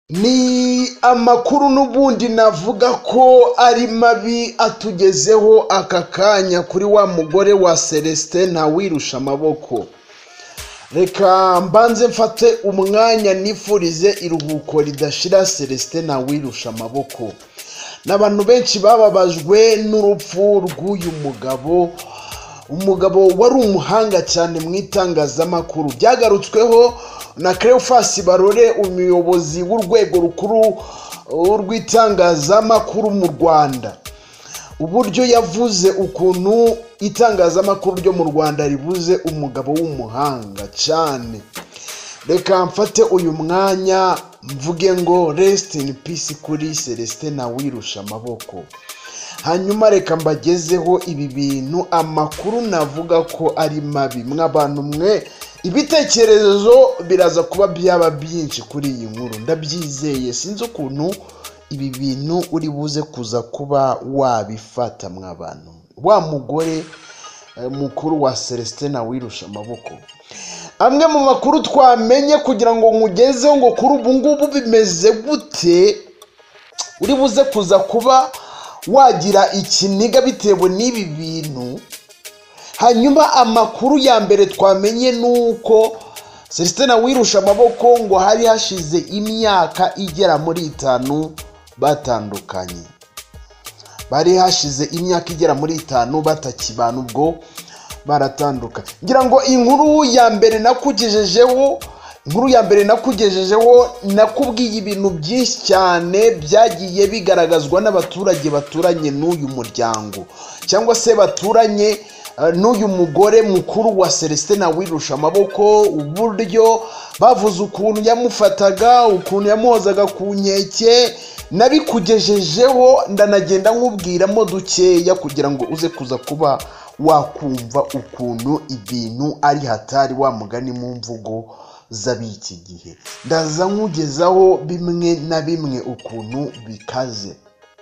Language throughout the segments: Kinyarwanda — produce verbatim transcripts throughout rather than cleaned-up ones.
Ni amakuru n'ubundi navuga ko ari mabi atugezeho aka kanya kuri wa mugore wa Celestin Ntawuyirushamaboko. Reka mbanze mfate umwanya nifurize iruhuko ridashira Celestin Ntawuyirushamaboko. N'abantu benshi bababajwe n'urupfu rw'uyu mugabo, umugabo wari umuhanga cyane mu itangazamakuru. Byagarutsweho na Cleophas Barore, umuyobozi w'urwego rukuru rw'itangazamakuru mu Rwanda. Uburyo yavuze ukuntu itangazamakuru ryo mu Rwanda ribuze umugabo w'umuhanga cyane. Reka mfate uyu mwanya mvuge ngo rest in peace kuri Celestin Ntawuyirushamaboko. Hanyuma reka mbagezeho ibi bintu, amakuru navuga ko ari mabi. Mwabantu mwe, ibitekerezo biraza kuba byaba byinshi kuri iyi nkuru, ndabyizeye. Sinzi ukuntu ibi bintu uri buze kuza kuba wabifata mwabantu. Wa mugore mukuru wa Celestin Ntawuyirushamaboko, amwe mu makuru twamenye kugira ngo nkugezeho ngo kuri ubu ngubu bimeze gute, uri buze kuza kuba wagira ikiniga bitewe n'ibi bintu. Hanyuma amakuru ya mbere twamenye nuko Celestin Ntawuyirushamaboko ngo hari hashize imyaka igera muri itanu batandukanye. Bari hashize imyaka igera muri itanu batakibana, ubwo baratanduka. Ngira ngo inkuru ya mbere nakugejejeho, inkuru ya mbere nakugejejeho nakubwiye ibintu byinshi cyane byagiye bigaragazwa n'abaturage baturanye n'uyu muryango, cyangwa se baturanye n'uyu mugore mukuru wa Celestin Ntawuyirushamaboko. Uburyo bavuze ukuntu yamufataga, ukuntu yamuhozaga ku nkeke, nabikugejejeho ndanagenda nkubwiramo dukeya kugira ngo uze kuza kuba wakumva ukuntu ibintu ari hatari, wa mugani mu mvugo z'abiki gihe. Ndaza nkugezaho bimwe na bimwe ukuntu bikaze.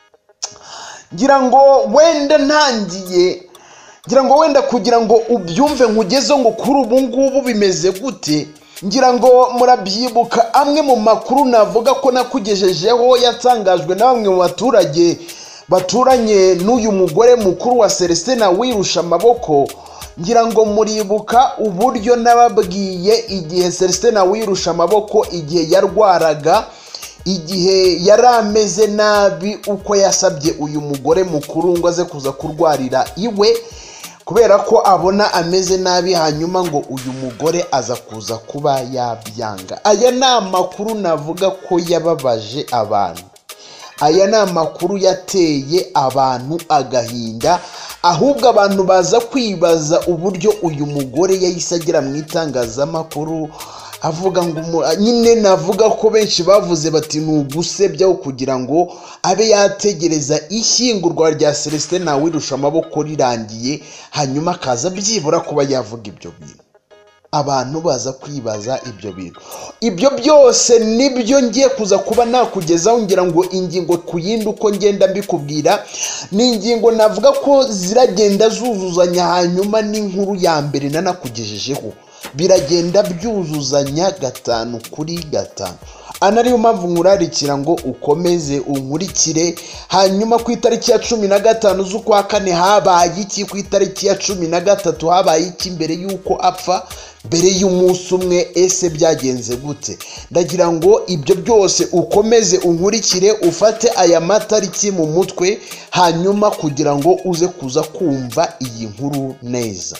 Ngira ngo wenda ntangiye ngira ngo wenda kugira ngo ubyumve nkugezeho ngo kuri ubu ngubu bimeze gute. Ngira ngo murabyibuka amwe mu makuru navuga ko nakugejejeho yatangajwe na bamwe mu baturage baturanye n'uyu mugore mukuru wa Celestin Ntawuyirushamaboko. Ngira ngo muribuka uburyo nababwiye igihe Celestin Ntawuyirushamaboko igihe yarwaraga, igihe yari ameze nabi, uko yasabye uyu mugore mukuru ngo aze kuza kurwarira iwe kubera ko abona ameze nabi. Hanyuma ngo uyu mugore aza kuza kuba yabyanga. Aya ni amakuru navuga ko yababaje abantu. Aya ni amakuru yateye abantu agahinda, ahubwo abantu baza kwibaza uburyo uyu mugore yahise agera mu itangazamakuru avuga ngo nyine, navuga ko benshi bavuze bati ni ugusebyaho kugira ngo abe yategereza ishyingurwa rya Celestin Ntawuyirushamaboko rirangiye, hanyuma akaza byibura kuba yavuga ibyo bintu. Abantu baza kwibaza ibyo bintu. Ibyo byose nibyo ngiye kuza kuba nakugezaho. Ngira ngo ingingo ku yindi uko ngenda mbikubwira ni ingingo navuga ko ziragenda zuzuzanya, hanyuma n'inkuru ya mbere nanakugejejeho biragenda byuzuzanya gatanu kuri gatanu. Ana ariyo mpamvu nkurarikira ngo ukomeze unkurikire. Hanyuma ku itariki ya cumi na gatanu z'ukwa kane habaye iki? Ku itariki ya cumi na gatatu habaye iki mbere y'uko apfa, mbere y'umunsi umwe? Ese byagenze gute? Ndagira ngo ibyo byose ukomeze unkurikire, ufate aya matariki mu mutwe, hanyuma kugira ngo uze kuza kumva iyi nkuru neza.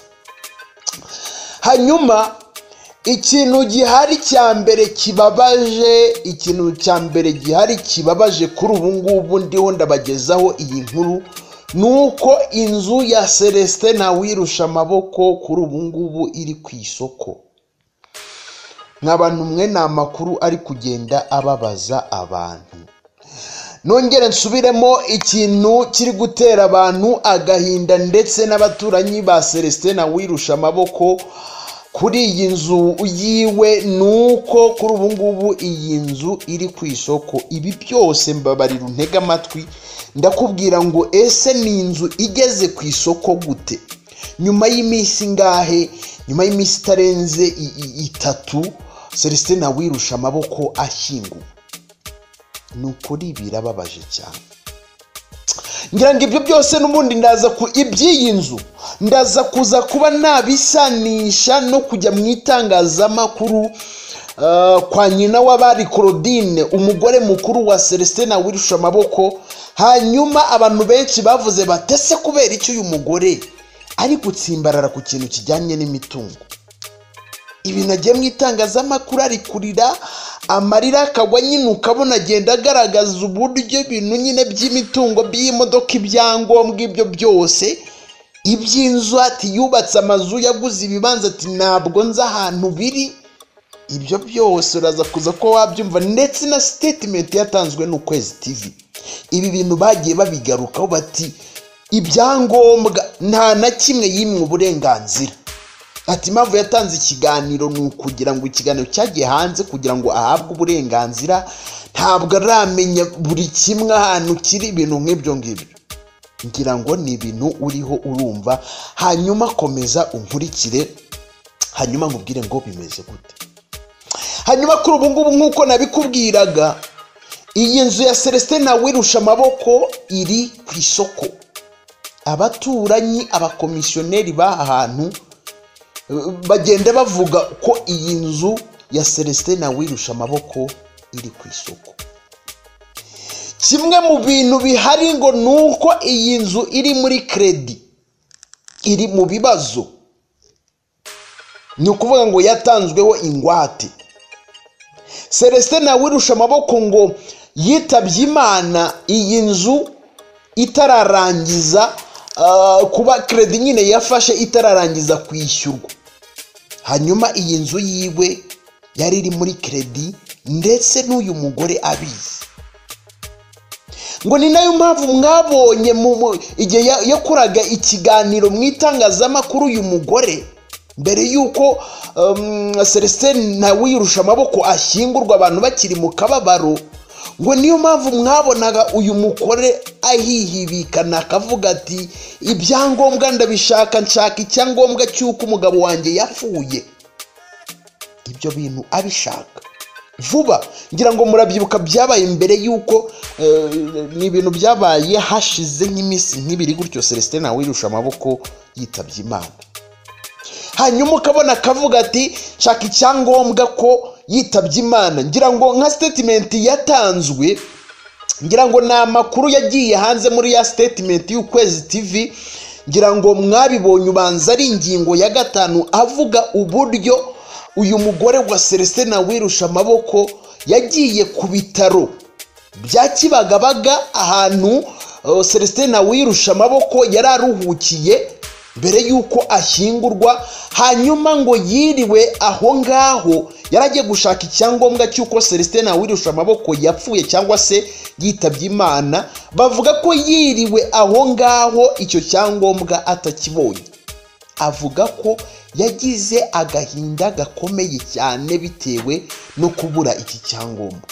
Hanyuma ikintu gihari cya mbere kibabaje, ikintu cya mbere gihari kibabaje kuri ubu ngubu ndiho ndabagezaho iyi nkuru, nuko inzu ya Celestin Ntawuyirushamaboko kuri ubu ngubu iri ku isoko. Nk'abantu mwe, ni amakuru ari kugenda ababaza abantu. Nongere nsubiremo, ikintu kiri gutera abantu agahinda ndetse n'abaturanyi ba Celestin Ntawuyirushamaboko kuri iyi nzu yiwe, nuko kuri ubu ngubu iyi nzu iri ku isoko. Ibi byose mbabarira untega amatwi ndakubwira ngo ese ni inzu igeze ku isoko gute? Nyuma y'iminsi ngahe? Nyuma y'iminsi itarenze itatu Celestin Ntawuyirushamaboko ashyinguwe. nukuri birababaje cyane. Ngira ngo ibyo byose n'ubundi ndaza ku iby'iyi nzu ndaza kuza kuba nabisanisha no kujya mu itangazamakuru uh, kwa nyina w'abari Claudine, umugore mukuru wa Celestin Ntawuyirushamaboko. Hanyuma abantu benshi bavuze batese kubera icyo uyu mugore ari gutsimbarara ku kintu kijyanye n'imitungo. Ibintu agiye mu itangazamakuru ari kurira amarira akagwa, nyine ukabona agenda agaragaza uburyo ibintu nyine by'imitungo, by'imodoka, ibyangombwa, ibyo byose, iby'inzu, ati yubatse amazu, yaguze ibibanza, ati ntabwo nzi ahantu biri. Ibyo byose uraza kuza ko wabyumva, ndetse na statement yatanzwe n'Ukwezi T V. Ibi bintu bagiye babigarukaho bati ibyangombwa nta na kimwe yimwe uburenganzira. Ati impamvu yatanze ikiganiro ni ukugira ngo ikiganiro cyagiye hanze kugira ngo ahabwe uburenganzira, ntabwo aramenya buri kimwe ahantu kiri, ibintu nk'ibyo ngibyo. Ngira ngo ni ibintu uriho urumva, hanyuma komeza unkurikire, hanyuma nkubwire ngo bimeze gute. Hanyuma kuri ubu ngubu nk'uko nabikubwiraga, iyi nzu ya Celestin Ntawuyirushamaboko iri ku isoko. Abaturanyi, abakomisiyoneri b'aha hantu bagenda bavuga ko iyi nzu ya Celestin Ntawuyirushamaboko iri ku isoko. Kimwe mu bintu bihari ngo nuko iyi nzu iri muri credit, iri mu bibazo. Ni ukuvuga ngo yatanzweho ingwate. Celestin Ntawuyirushamaboko ngo yitabye Imana iyi nzu itararangiza uh, kuba credit nyine yafashe itararangiza kwishyurwa. Hanyuma iyi nzu yiwe yari iri muri credit, ndetse n'uyu mugore abizi. Ngo ni nayo mpamvu mwabonye igihe yakoraga ikiganiro mu itangazamakuru uyu mugore, mbere yuko um, Celestin Ntawuyirushamaboko ashyingurwa abantu bakiri mu kababaro, ngo niyo mpamvu mwabonaga uyu mugore ahihibikana akavuga ati ibyangombwa ndabishaka, nshaka icyangombwa cy'uko umugabo wanjye yapfuye. Ibyo bintu abishaka vuba. Ngira ngo murabyibuka byabaye mbere yuko uh, ni ibintu byabaye hashize nk'iminsi nk'ibiri gutyo Celestin Ntawuyirushamaboko yitabye Imana. Hanyuma ukabona akavuga ati nshaka icyangombwa ko yitabye Imana. Ngira ngo nka statement yatanzwe, ngira ngo na makuru yagiye hanze muri ya statement y'Ukwezi T V. Ngira ngo mwabibonye, ubanza ari ingingo ya gatanu avuga uburyo uyu mugore wa Celestin Ntawuyirushamaboko yagiye ku bitaro bya Kibagabaga, ahantu uh, Celestin Ntawuyirushamaboko yari aruhukiye mbere yuko ashyingurwa. Hanyuma ngo yiriwe aho ngaho yaragiye gushaka icyangombwa cy'uko Celestin Ntawuyirushamaboko yapfuye cyangwa se yitabye Imana. Bavuga ko yiriwe aho ngaho icyo cyangombwa atakibonye. Avuga ko yagize agahinda gakomeye cyane bitewe no kubura iki cyangombwa.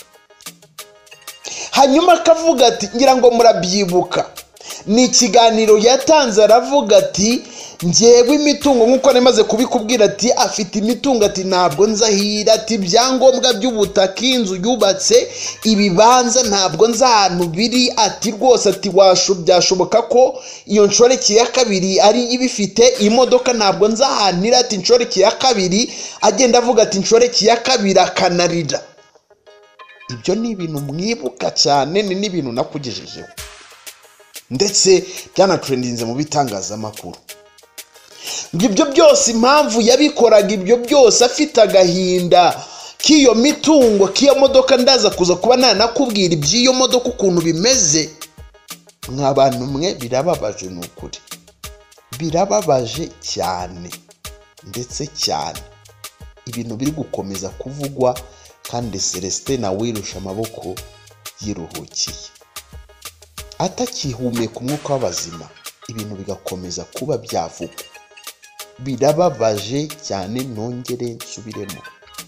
Hanyuma akavuga ati, ngira ngo murabyibuka, ni ikiganiro yatanze aravuga ati njyewe imitungo nk'uko nemaze kubikubwira, ati afite imitungo, ati ntabwo nzahira, ati ibyangombwa by'ubutaka, inzu yubatse, ibibanza ntabwo nzi ahantu biri, ati rwose ati washo byashoboka ko iyo nshoreke ya kabiri ari ibifite, imodoka ntabwo nzi ahantu iri, ati nshoreke ya kabiri, agenda avuga ati nshoreke ya kabiri akanarira. Ibyo ni ibintu mwibuka cyane, ni n'ibintu nakugejejeho ndetse byanatrendinze mu bitangazamakuru. Ngibyo byose impamvu yabikoraga ibyo byose afite agahinda k'iyo mitungo, k'iyo modoka. Ndaza kuza kuba nanakubwira iby'iyo modoka ukuntu bimeze. Nk'abantu mwe birababaje, ni ukuri birababaje cyane, ndetse cyane ibintu biri gukomeza kuvugwa, kandi Celestin Ntawuyirushamaboko yiruhukiye atakihumeka umwuka w'abazima, ibintu bigakomeza kuba byavugwa. Birababaje cyane, nongere nsubiremo.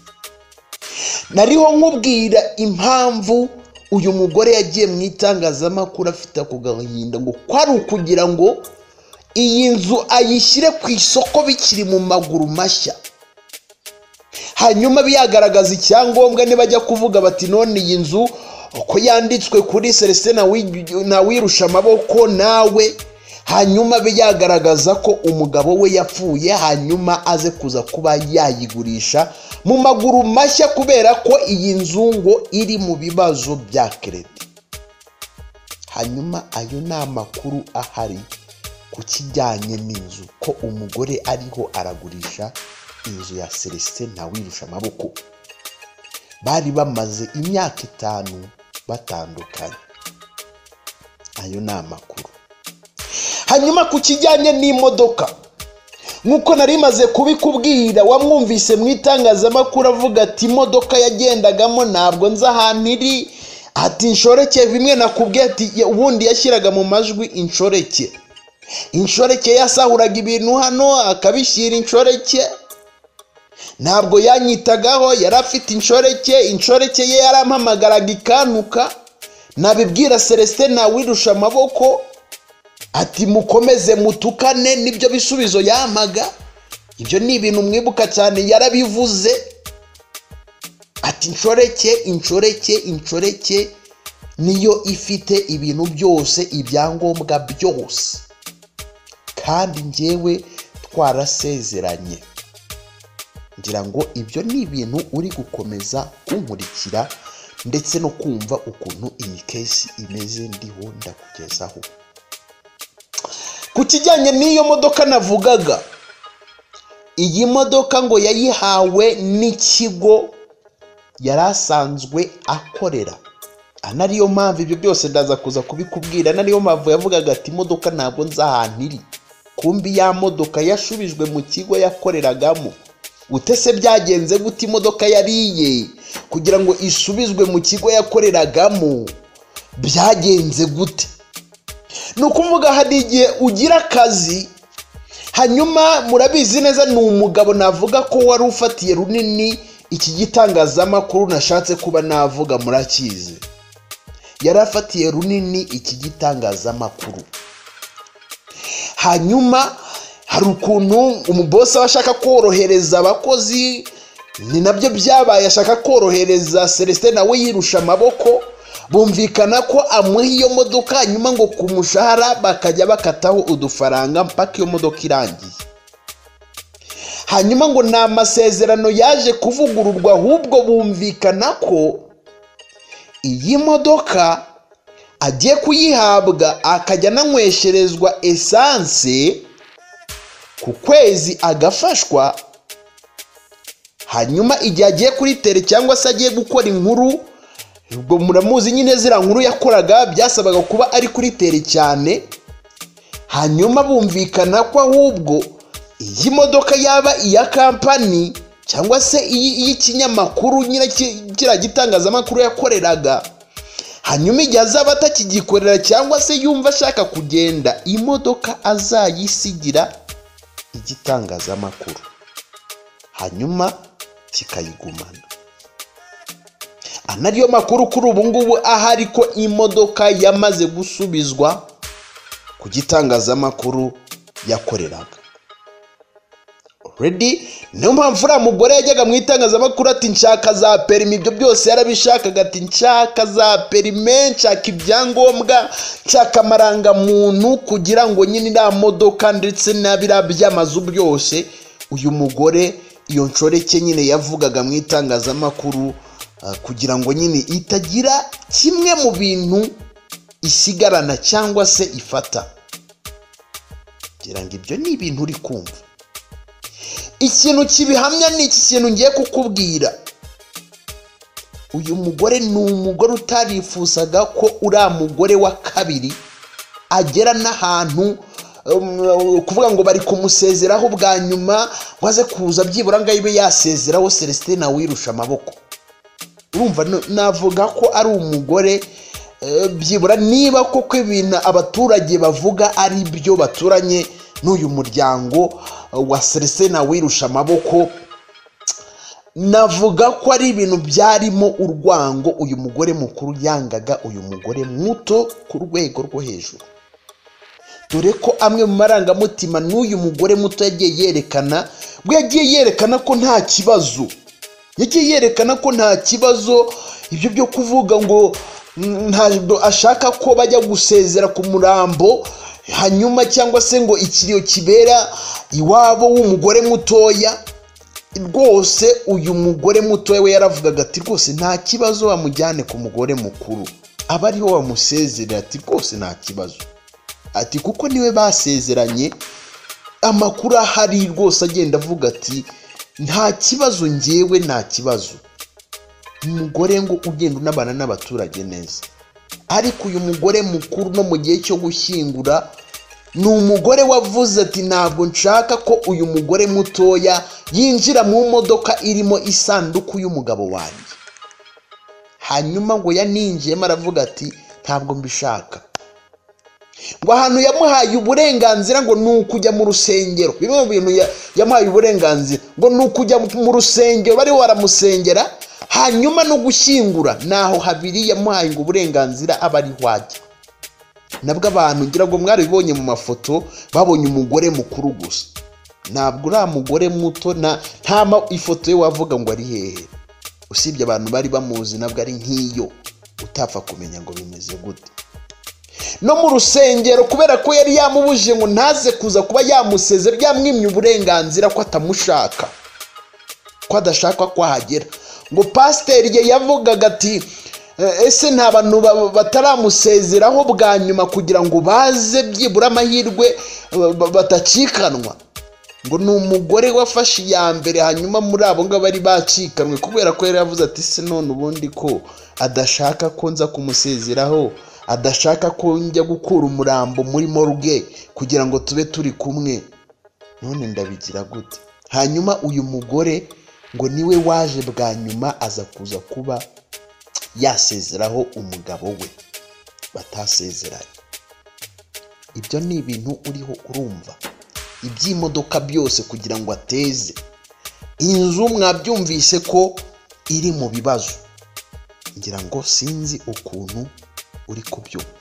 Nariho nkubwira impamvu uyu mugore yagiye mu itangazamakuru afite ako gahinda, ngo kwari ukugira ngo iyi nzu ayishyire ku isoko bikiri mu maguru mashya. Hanyuma biyagaragaza icyangombwa, nibajya kuvuga bati none iyi nzu uko yanditswe kuri Celestin Ntawuyirushamaboko nawe, hanyuma be yagaragaza ko umugabo we yapfuye, hanyuma aze kuza kuba yayigurisha mu maguru mashya kubera ko iyi nzu ngo iri mu bibazo bya credit. Hanyuma ayo ni amakuru ahari ku kijyanye n'inzu, ko umugore ariho aragurisha inzu ya Celestin Ntawuyirushamaboko. Bari bamaze imyaka itanu batandukanye. Ayo ni amakuru. Hanyuma ku kijyanye n'imodoka, nkuko nari maze kubikubwira, wamwumvise mu itangazamakuru avuga ati imodoka yagendagamo ntabwo nza ahantu iri, ati inshoreke, bimwe nakubwiye ati ubundi yashyiraga mu majwi inshoreke. Inshoreke yasahuraga ibintu hano akabishyira inshoreke, ntabwo yanyitagaho, yari afite inshoreke. Inshoreke ye yarampamagaraga ikanuka, nabibwira Celestin Ntawuyirushamaboko ati mukomeze mutukane, nibyo bisubizo yamaga. Ibyo ni ibintu mwibuka cyane, yarabivuze ati inshoreke inshoreke inshoreke niyo ifite ibintu byose, ibyangombwa byose, kandi njyewe twarasezeranye. Ngira ngo ibyo ni ibintu uri gukomeza kunkurikira ndetse no kumva ukuntu iyi case imeze ndiho ndakugezaho. Ku kijyanye n'iyo modoka navugaga, iyi modoka ngo yayihawe n'ikigo yari asanzwe akorera. Anariyo mpamvu ibyo byose ndaza kuza kubikubwira, nariyo mpamvu yavugaga ati imodoka ntabwo nza ahantu iri. Kumbi ya modoka yashubijwe mu kigo yakoreragamo. Utese byagenze gute imodoka yariye kugira ngo isubizwe mu kigo yakoreragamo? Byagenze gute? Nukuvuga hari igihe ugira akazi, hanyuma murabizi neza ni umugabo navuga ko wari ufatiye runini iki gitangazamakuru nashatse kuba navuga, murakize. Yari afatiye runini iki gitangazamakuru. Hanyuma hari ukuntu umubosi abashaka korohereza abakozi, ni nabyo byabaye, ashaka korohereza Celestin Ntawuyirushamaboko. Bumvikana ko amuha iyo modoka, hanyuma ngo ku mushahara bakajya bakataho udufaranga mpaka iyo modoka irangiye. Hanyuma ngo nta masezerano yaje kuvugururwa, ahubwo bumvikana ko iyi modoka agiye kuyihabwa akajya nanywesherezwa essence ku kwezi agafashwa. Hanyuma igihe agiye kuri tele cyangwa se agiye gukora inkuru, ubwo muramuzi nyine zira nkuru yakoraga byasabaga kuba ari kuri tele cyane. Hanyuma bumvikana ko ahubwo iyi modoka yaba iya kampani cyangwa se iy'ikinyamakuru nyine kira gitangazamakuru yakoreraga. Hanyuma igihe azaba atakigikorera cyangwa se yumva ashaka kugenda, imodoka azayisigira igitangazamakuru, hanyuma kikayigumana. Anariyo makuru kuri ubu ngubu ahari ko imodoka yamaze gusubizwa ku gitangazamakuru yakoreraga. Already niyo mpamvu uriya mugore yajyaga mu itangazamakuru ati nshaka za perimi, ibyo byose yarabishakaga, ati nshaka za perime, nshaka ibyangombwa, nshaka amarangamuntu, kugira ngo nyine iriya modoka ndetse n'abira by'amazu byose uyu mugore iyo nshoreke nyine yavugaga mu itangazamakuru, uh, kugira ngo nyine itagira kimwe mu bintu isigarana cyangwa se ifata. Kugira ngo ibyo ni ibintu uri kumva. Ikintu kibihamya ni iki kintu ngiye kukubwira. Uyu mugore ni umugore utarifuzaga ko uriya mugore wa kabiri agera n'ahantu um, kuvuga ngo bari kumusezeraho bwa nyuma, waze kuza byibura ngo ibe yasezeraho Celestin Ntawuyirushamaboko. Urumva navuga ko ari umugore uh, byibura niba koko ibintu abaturage bavuga ari byo, baturanye n'uyu muryango wa Celestin Ntawuyirushamaboko, navuga ko ari ibintu byarimo urwango. Uyu mugore mukuru yangaga uyu mugore muto ku rwego rwo hejuru, dore ko amwe mu marangamutima n'uyu mugore muto yagiye yerekana, bwo yagiye yerekana ko nta kibazo, yagiye yerekana ko nta kibazo. Ibyo byo kuvuga ngo ntabwo ashaka ko bajya gusezera ku murambo hanyuma cyangwa se ngo ikiriyo kibera iwabo w'umugore mutoya. Rwose uyu mugore mutoya we yaravugaga ati rwose nta kibazo bamujyane ku mugore mukuru, aba ariho bamusezerera. Ati rwose nta kibazo, ati kuko niwe basezeranye. Amakuru ahari rwose agenda avuga ati nta kibazo, njyewe nta kibazo. Umugore ngo ugenda unabana n'abaturage neza. Ariko uyu mugore mukuru no mu gihe cyo gushyingura ni umugore wavuze ati ntabwo nshaka ko uyu mugore mutoya yinjira mu modoka irimo isanduku y'umugabo wanjye. Hanyuma ngo yaninjiyemo aravuga ati ntabwo mbishaka. Ngo ahantu yamuhaye uburenganzira ngo ni ukujya mu rusengero. Bimwe mu bintu yamuhaye uburenganzira ngo ni ukujya mu rusengero, bari waramusengera hanyuma no gushyingura. Naho habiri yamuhaye ngo uburenganzira aba ari wajya. Nabwo abantu ngira ngo mwaribonye mu mafoto babonye umugore mukuru gusa, ntabwo uriya mugore muto nta ifoto ye wavuga ngo ari hehe. Usibye abantu bari bamuzi nabwo ari nk'iyo utapfa kumenya ngo bimeze gute. No mu rusengero kubera ko yari yamubujije ngo ntaze kuza kuba yamusezera, byamwimye uburenganzira ko atamushaka, ko adashaka ko ahagera. Ngo pasiteri ye yavugaga ati ese nta bantu bataramusezeraho bwa nyuma kugira ngo baze byibura amahirwe batacikanwa. Ngo ni umugore wafashe iya mbere hanyuma muri abo ngabo bari bacikanwe, kubera ko yari yavuze ati se none ubundi ko adashaka ko nza kumusezeraho, adashaka ko njya gukura umurambo muri morgue kugira ngo tube turi kumwe, none ndabigira gute? Hanyuma uyu mugore ngo niwe waje bwa nyuma aza kuza kuba yasezeraho umugabo we batasezeranye. Ibyo ni ibintu uriho urumva. Iby'imodoka byose kugira ngo ateze inzu, mwabyumvise ko iri mu bibazo. Ngira ngo sinzi ukuntu uri kubyumva.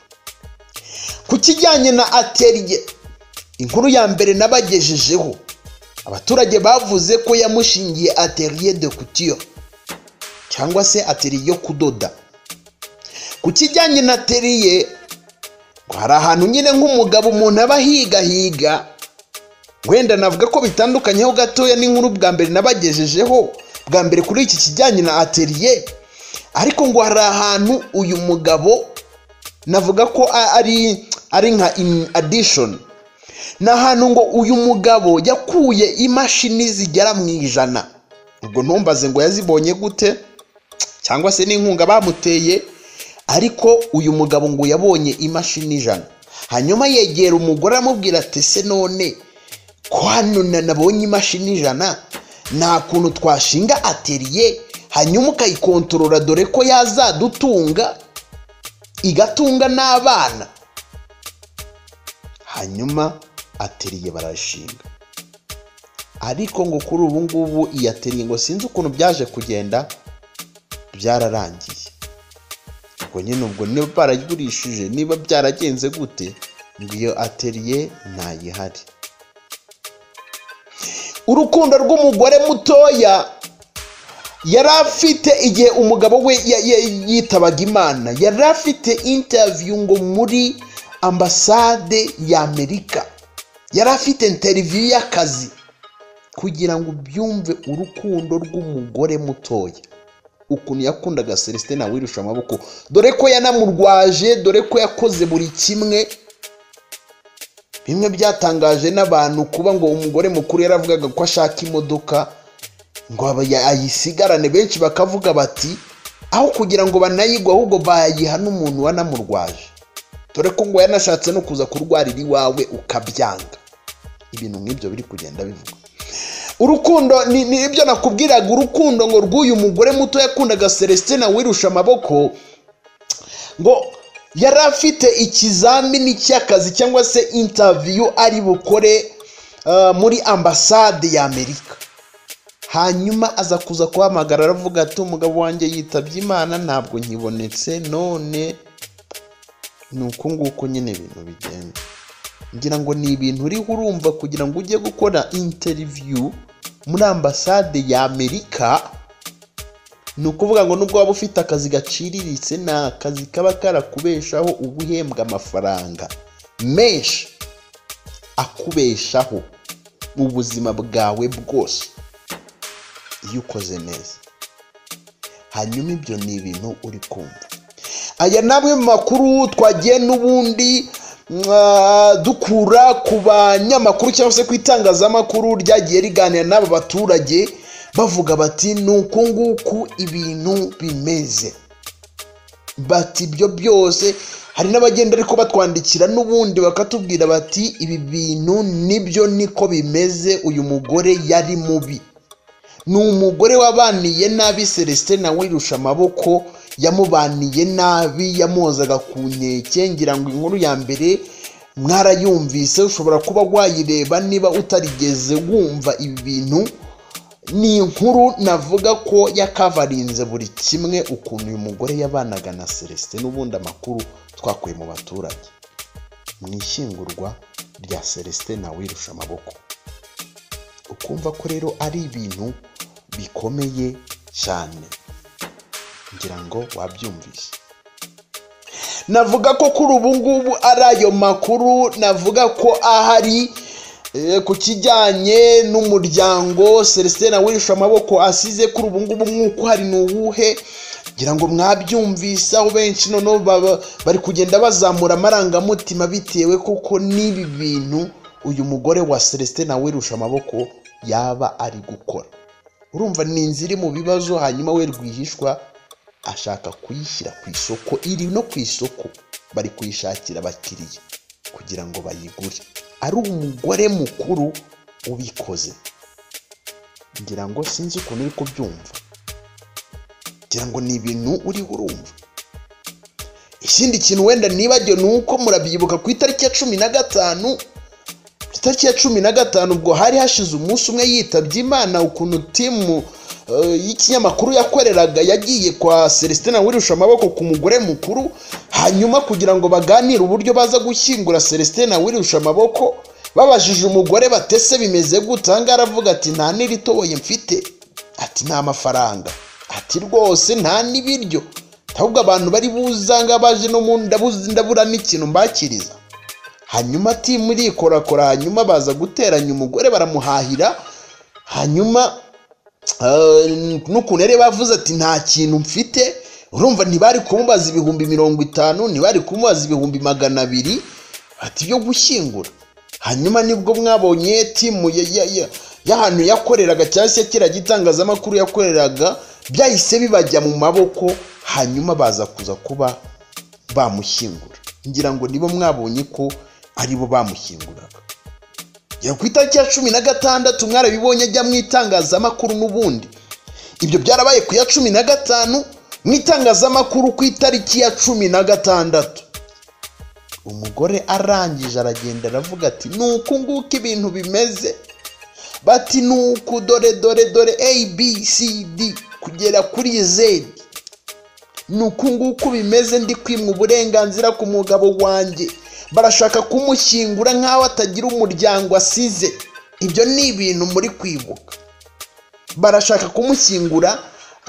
Ku kijyanye na atelier, inkuru ya mbere nabagejejeho, abaturage bavuze ko yamushingiye atelier de couture cyangwa se atelier yo kudoda. Ku kijyanye na atelier, hari ahantu nyine nk'umugabo umuntu aba higa higa, wenda navuga ko bitandukanyeho gatoya n'inkuru bwa mbere nabagejejeho bwa mbere kuri iki kijyanye na atelier. Ariko ngo hari ahantu uyu mugabo navuga ko ari ari nka in addition, na ahantu ngo uyu mugabo yakuye imashini zigera mu ijana. Ubwo ntumbaze ngo yazibonye gute cyangwa se n'inkunga bamuteye, ariko uyu mugabo ngo yabonye imashini ijana. Hanyuma yegera umugore amubwira ati se none ko hano nabonye imashini ijana, nta kuntu twashinga atelier hanyuma ukayikontorora, dore ko yazadutunga igatunga n'abana. Hanyuma atelier barashinga. Ariko ngo kuri ubu ngubu iyi atelier ngo sinzi ukuntu byaje kugenda, byararangiye. Ubwo nyine ubwo niba barayigurishije, niba byaragenze gute, ngo iyo atelier ntayihari. Urukundo rw'umugore mutoya yari afite igihe umugabo we yitabaga Imana, yari afite interview ngo muri ambasade ya Amerika, yari afite interview y'akazi, kugira ngo byumve urukundo rw'umugore mutoya ukuntu yakundaga Celestin Ntawuyirushamaboko, dore ko yanamurwaje, dore ko yakoze buri kimwe. Bimwe byatangaje n'abantu kuba ngo umugore mukuru yaravugaga ko ashaka imodoka ngo ayisigarane. Benshi bakavuga bati aho kugira ngo banayigwe ahubwo bayiha n'umuntu wanamurwaje, dore ko ngo yanashatse no kuza kurwarira iwawe ukabyanga. Ibintu nk'ibyo biri kugenda bivuga. Urukundo ni ibyo nakubwiraga, urukundo ngo rw'uyu mugore muto yakundaga Celestin Ntawuyirushamaboko, ngo yari afite ikizamini cy'akazi cyangwa se interview ari bukore uh, muri ambasade ya Amerika. Hanyuma aza kuza kuhamagara aravuga ati umugabo wanjye yitabye Imana, ntabwo nkibonetse, none nuko nguko nyine ibintu bigenda. Ngira ngo ni ibintu uri urumva kugira ngo ujye gukora interview muri ambasade ya Amerika, ni ukuvuga ngo nubwo waba ufite akazi gaciriritse ni akazi kaba karakubeshaho ubuhembwa amafaranga menshi akubeshaho mu buzima bwawe bwose iyo ukoze neza. Hanyuma ibyo ni ibintu uri kumva. Aya namwe mu makuru twagiye n'ubundi dukura ku banyamakuru cyangwa se ku itangazamakuru ryagiye riganira n'aba baturage bavuga bati nuko nguku ibintu bimeze. Bati ibyo byose hari n'abagenda ariko batwandikira n'ubundi bakatubwira bati ibi bintu nibyo niko bimeze, uyu mugore yari mubi. Ni umugore wabaniye nabi Celestin Ntawuyirushamaboko, yamubaniye nabi, yamozaga ku nkeke. Ngira ngo inkuru ya mbere mwarayumvise, ushobora kuba wayireba niba utarigeze wumva ibi bintu. Ni inkuru navuga ko yakavarinze buri kimwe ukuntu uyu mugore yabanaga na Celestin. N'ubundi amakuru twakuye mu baturage mu ishyingurwa rya Celestin Ntawuyirushamaboko, ukumva ko rero ari ibintu bikomeye cyane. Ngira ngo wabyumvise. Navuga ko kuri ubu ngubu ari ayo makuru. Navuga ko ahari e, ku kijyanye n'umuryango Celestin Ntawuyirushamaboko asize kuri ubu ngubu mwuko hari n'uwuhe. Ngira ngo mwabyumvise aho benshi noneho bari kugenda bazamura amarangamutima bitewe kuko n'ibi bintu uyu mugore wa Celestin Ntawuyirushamaboko yaba ari gukora. Urumva ni inzira mu bibazo, hanyuma we rwihishwa ashaka kuyishyira ku isoko. Iri no ku isoko bari kuyishakira abakiriya kugira ngo bayigure. Ari umugore mukuru ubikoze. Ngira ngo sinzi ukuntu uri kubyumva. Ngira ngo ni ibintu uri urumva. Ikindi kintu wenda nibagiwe ni uko murabyibuka ku itariki ya cumi na gatanu itariki ya cumi na gatanu ubwo hari hashize umunsi umwe yitabye Imana, ukuntu timu y'ikinyamakuru yakoreraga yagiye kwa Celestin Ntawuyirushamaboko ku mugore mukuru, hanyuma kugira ngo baganire uburyo baza gushyingura Celestin Ntawuyirushamaboko. Babajije umugore batese bimeze gute, anga aravuga ati nta niritoboye mfite, ati nta mafaranga, ati rwose nta nibiryo, ahubwo abantu bari buzanga baje no mu ndabuzi ndabura n'ikintu mbakiriza. Hanyuma ati muri korakora, hanyuma baza guteranya umugore baramuhahira. Hanyuma nukuntu rero bavuze ati nta kintu mfite. Urumva ntibari kumubaza ibihumbi mirongo itanu, ntibari kumubaza ibihumbi magana abiri ati byo gushyingura. Hanyuma nibwo mwabonye timu y'ahantu yakoreraga cyangwa se kira gitangazamakuru yakoreraga byahise bibajya mu maboko, hanyuma baza kuza kuba bamushyingura. Ngira ngo nibo mwabonye ko aribo bamushyinguraga. Ya ku itariki ya cumi na gatandatu mwarabibonye ajya mu itangazamakuru. N'ubundi ibyo byarabaye ku ya cumi na gatanu mu itangazamakuru. Ku itariki ya cumi na gatandatu umugore arangije aragenda aravuga ati nuko nguko ibintu bimeze. Bati nuko dore dore dore A B C D kugera kuri Z, nuko nguko bimeze, ndi kwimwa uburenganzira ku mugabo wanjye, barashaka kumushyingura nkaho atagira umuryango asize. Ibyo ni ibintu muri kwibuka. Barashaka kumushyingura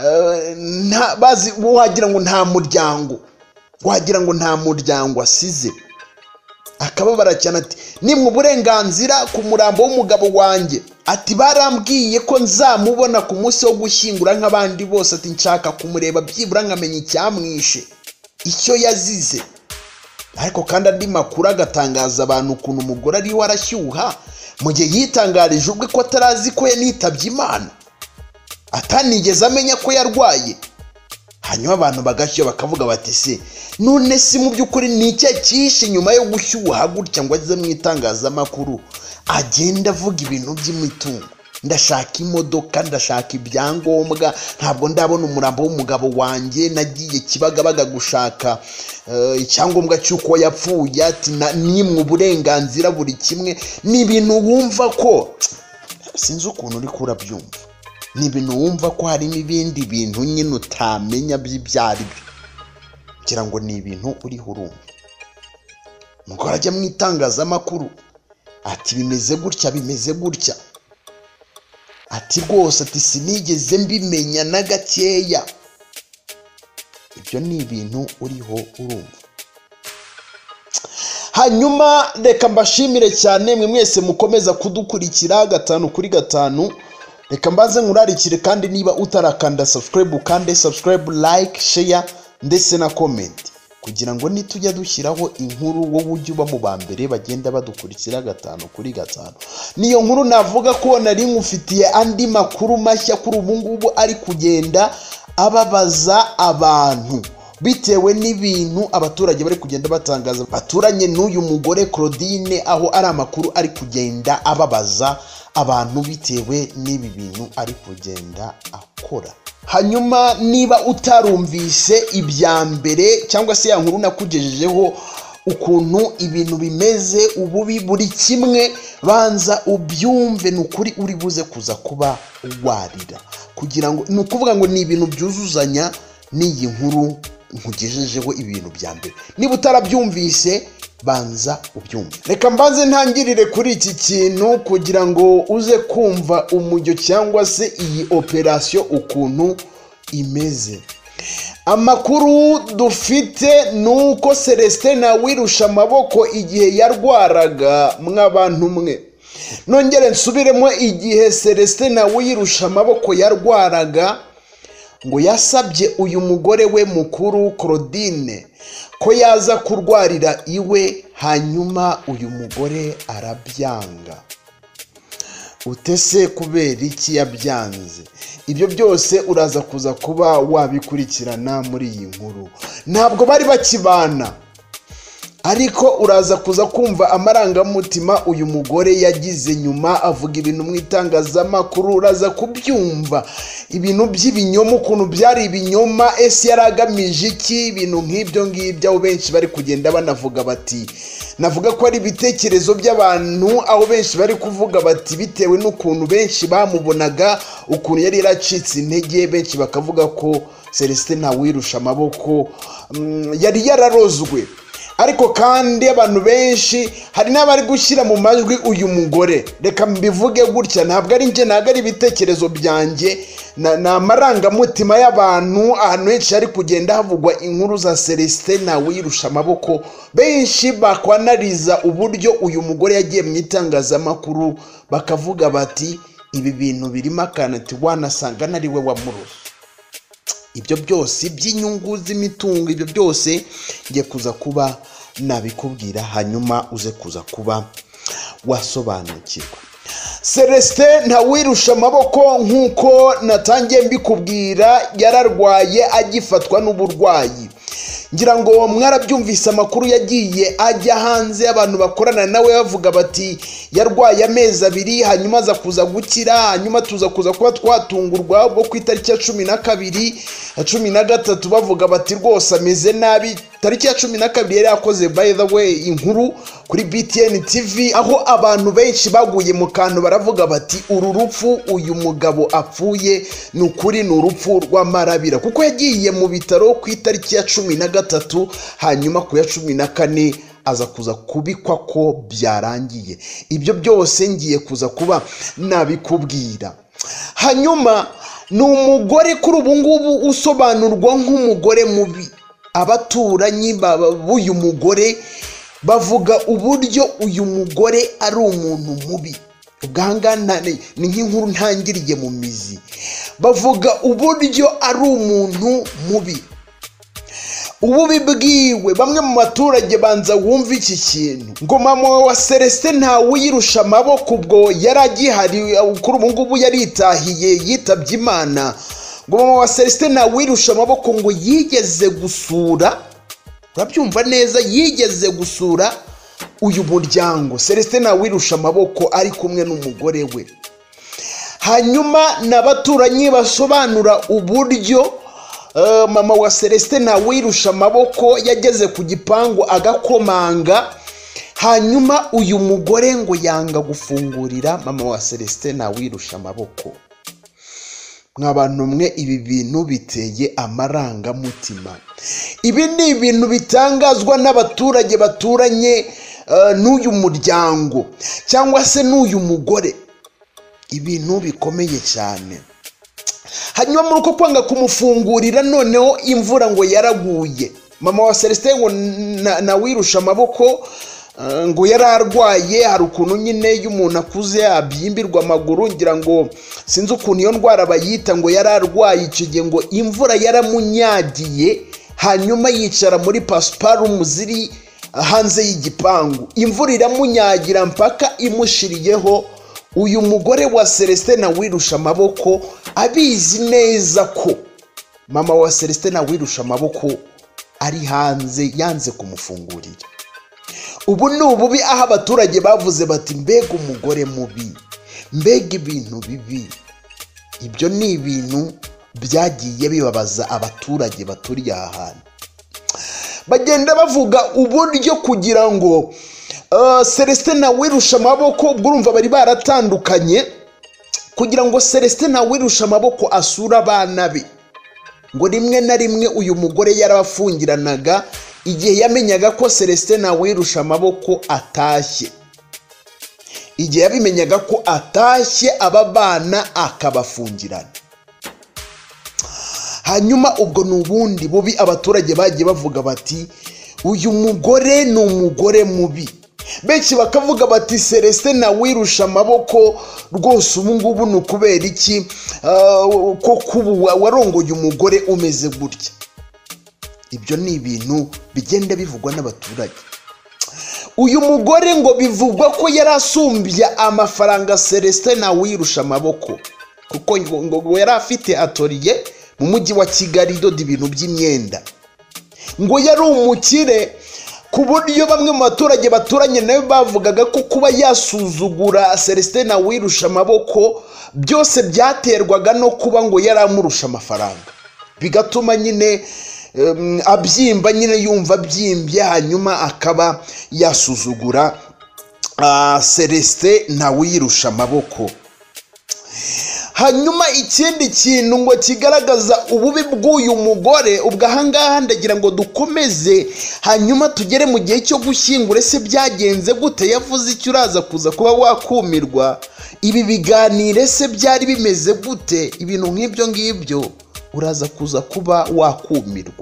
nta bazi, wagira ngo nta muryango, wagira ngo nta muryango asize. Akababara cyane ati nimwe uburenganzira ku murambo w'umugabo wanjye, ati barambwiye ko nzamubona ku munsi wo gushyingura nk'abandi bose, ati nshaka kumureba byibura nkamenya icyamwishe, icyo yazize. Ariko kandi andi makuru agatangaza abantu ukuntu umugore ari we arashyuha mu gihe yitangarije ubwe ko atarazi ko yanitabye Imana, atanigeze amenya ko yarwaye. Hanyuma abantu bagashyuha bakavuga bati se none si mu by'ukuri ni icyo cyishe nyuma yo gushyuha gutya ngo aze mu itangazamakuru agenda avuga ibintu by'imitungo? Ndashaka imodoka, ndashaka ibyangombwa, ntabwo ndabona umurambo w'umugabo wanjye, nagiye Kibagabaga gushaka icyangombwa cy'uko yapfuye, ati nimwe uburenganzira buri kimwe. Ni ibintu wumva ko sinzi ukuntu uri kurabyumva. Ni ibintu wumva ko harimo ibindi bintu nyine utamenya by'ibyari byo. Ngira ngo ni ibintu uri urumva. Umugore ajya mu itangazamakuru ati bimeze gutya bimeze gutya, ati rwose ati sinigeze mbimenya na gakeya, ibyo ni ibintu uriho urumva. Hanyuma reka mbashimire cyane mwe mwese mukomeza kudukurikira gatanu kuri gatanu. Reka mbaze nkurarikire kandi niba utarakanda subscribe ukande subscribe, like, share ndetse na comment kugira ngo nitujya dushyiraho inkuru wowe ujye uba mu bambere bagenda badukurikira gatanu kuri gatanu. Niyo nkuru navuga ko nari nkufitiye andi makuru mashya kuri ubu ngubu ari kugenda ababaza abantu bitewe n'ibintu abaturage bari kugenda batangaza baturanye n'uyu mugore Claudine, aho ari amakuru ari kugenda ababaza abantu bitewe n'ibi bintu ari kugenda akora. Hanyuma niba utarumvise ibya mbere cyangwa se ya nkuru nakugejejeho ukuntu ibintu bimeze ububi buri kimwe, banza ubyumve nukuri uri buze kuza kuba warira, kugira ngo nukuvuga ngo ni ibintu byuzuzanya n'iyi nkuru nkugejejeho ibintu bya mbere. Niba utarabyumvise banza ubyumve. Reka mbanze ntangirire kuri iki kintu kugira ngo uze kumva umujyo cyangwa se iyi operation ukuntu imeze. Amakuru dufite nuko Celestin Ntawuyirushamaboko igihe yarwaraga mw'abantu mwe, nongere nsubiremo, igihe Celestin Ntawuyirushamaboko yarwaraga ngo yasabye uyu mugore we mukuru Claudine ko yaza kurwarira iwe, hanyuma uyu mugore arabyanga. Utese kubera iki yabyanze? Ibyo byose uraza kuza kuba wabikurikirana muri iyi nkuru. Ntabwo bari bakibana, ariko uraza kuza kumva amarangamutima uyu mugore yagize nyuma avuga ibintu mu itangazamakuru. Uraza kubyumva ibintu by'ibinyoma, ukuntu byari ibinyoma, ese yaragamije iki? Ibintu nk'ibyo ngibyo aho benshi bari kugenda banavuga bati, navuga ko ari ibitekerezo by'abantu, aho benshi bari kuvuga bati bitewe n'ukuntu benshi bamubonaga, ukuntu yari yaracitse intege, benshi bakavuga ko Celestin Ntawuyirushamaboko mm, yari yararozwe. Ariko kandi abantu benshi hari n'abari gushyira mu majwi uyu mugore. Reka mbivuge gutya, ntabwo ari nje, ntabwo ari ibitekerezo byanjye, na amarangamutima y'abantu. Ahantu henshi hari kugenda havugwa inkuru za Celestin Ntawuyirushamaboko, benshi bakwanariza uburyo uyu mugore yagiye mu itangazamakuru bakavuga bati ibi bintu birimo akantu wanasanga nari we wamuroze. Ibyo byose by'inyungu z'imitungo, ibyo byose ngiye kuza kuba nabikubwira, hanyuma uze kuza kuba wasobanukirwa. Celestin Ntawuyirushamaboko nk'uko natangiye mbikubwira yararwaye agifatwa n'uburwayi. Ngira ngo mwarabyumvise amakuru yagiye ajya hanze, abantu bakorana nawe bavuga bati yarwaye amezi abiri hanyuma aza kuza gukira, hanyuma tuza kuza kuba twatungurwa bwo ku itariki ya cumi na kabiri cumi na gatatu bavuga bati rwose ameze nabi. Tariki ya cumi na kabiri yari yakoze by the way inkuru kuri Biteye T V, aho abantu benshi baguye mu kantu baravuga bati uru rupfu uyu mugabo apfuye ni ukuri ni urupfu rw'amarabira, kuko yagiye mu bitaro ku itariki ya cumi na gatatu, hanyuma ku ya cumi na kane aza kuza kubikwa ko byarangiye. Ibyo byose ngiye kuza kuba nabikubwira. Hanyuma ni umugore kuri ubu ngubu usobanurwa nk'umugore mubi. Abaturanyi b'uyu mugore bavuga uburyo uyu mugore ari umuntu mubi. Ubwangana ni nk'inkuru ntangiriye mu mizi. Bavuga uburyo ari umuntu mubi. Ububi bwiwe, bamwe mu baturage banza wumva iki kintu ngo mama wa Celestin Ntawuyirushamaboko ubwo yaragihari, kuri ubu ngubu yaritahiye yitabye Imana. Ngo mama wa Celestin Ntawuyirushamaboko ngo yigeze gusura, urabyumva neza, yigeze gusura uyu muryango Celestin Ntawuyirushamaboko ari kumwe n'umugore we. Hanyuma n'abaturanyi basobanura uburyo Uh, mama wa Celestin Ntawuyirushamaboko yageze ku gipangu agakomanga, hanyuma uyu mugore ngo yanga gufungurira mama wa Celestin Ntawuyirushamaboko. Nk'abantu mwe ibi bintu biteye amarangamutima. Ibi ni ibintu bitangazwa n'abaturage baturanye uh, n'uyu muryango cyangwa se n'uyu mugore. Ibintu bikomeye cyane. hanyuma muri uko kwanga kumufungurira noneho imvura ngo yaraguye. Mama wa Celestin Ntawuyirushamaboko ngo yararwaye, hari ukuntu nyine y'umuntu akuze abyimbirwa amaguru, ngira ngo sinzi ukuntu iyo ndwara bayita, ngo yararwaye icyo gihe ngo imvura yaramunyagiye, hanyuma yicara muri pasiparumu ziri hanze y'igipangu, imvura iramunyagira mpaka imushiriyeho. Uyu mugore wa Celestin Ntawuyirushamaboko abizi neza ko mama wa Celestin Ntawuyirushamaboko ari hanze, yanze kumufungurira. Ubu ni ububi aho abaturage bavuze bati mbega umugore mubi, mbega ibintu bibi. Ibyo ni ibintu byagiye bibabaza abaturage baturiye aha hantu. Bagenda bavuga uburyo kugira ngo uh, Celestin Ntawuyirushamaboko, urumva bari baratandukanye, kugira ngo Celestin Ntawuyirushamaboko asura abana be, ngo rimwe na rimwe uyu mugore yarabafungiranaga igihe yamenyaga ko Celestin Ntawuyirushamaboko atashye. Igihe yabimenyaga ko atashye, aba bana akabafungirana. Hanyuma ubwo nubundi bubi abaturage bagiye bavuga bati uyu mugore ni umugore mubi. Benshi bakavuga bati Celestin Ntawuyirushamaboko rwose ubu ngubu ni ukubera iki uh, ko kubu warongoye umugore umeze gutya. Ibyo ni ibintu bigenda bivugwa n'abaturage. Uyu mugore ngo bivugwa ko yarasumbye amafaranga Celestin Ntawuyirushamaboko, kuko ngo yari afite atelier mu mujyi wa Kigali idoda ibintu by'imyenda. Ngo yari umukire ku buryo bamwe mu baturage baturanye nawe bavugaga ko kuba yasuzugura Celestin Ntawuyirushamaboko byose byaterwaga no kuba ngo yari amurusha amafaranga, bigatuma nyine um, abyimba, nyine yumva byimbye, hanyuma akaba yasuzugura uh, Celestin Ntawuyirushamaboko. Hanyuma ikindi kintu ngo kigaragaza ububi bw'uyu mugore, ubwo ahangaha ndagira ngo dukomeze hanyuma tugere mu gihe cyo gushyingura. Se byagenze gute? Yavuze icyo uraza kuza kuba wakumirwa. Ibi biganire se byari bimeze gute? Ibintu nk'ibyo ngibyo uraza kuza kuba wakumirwa.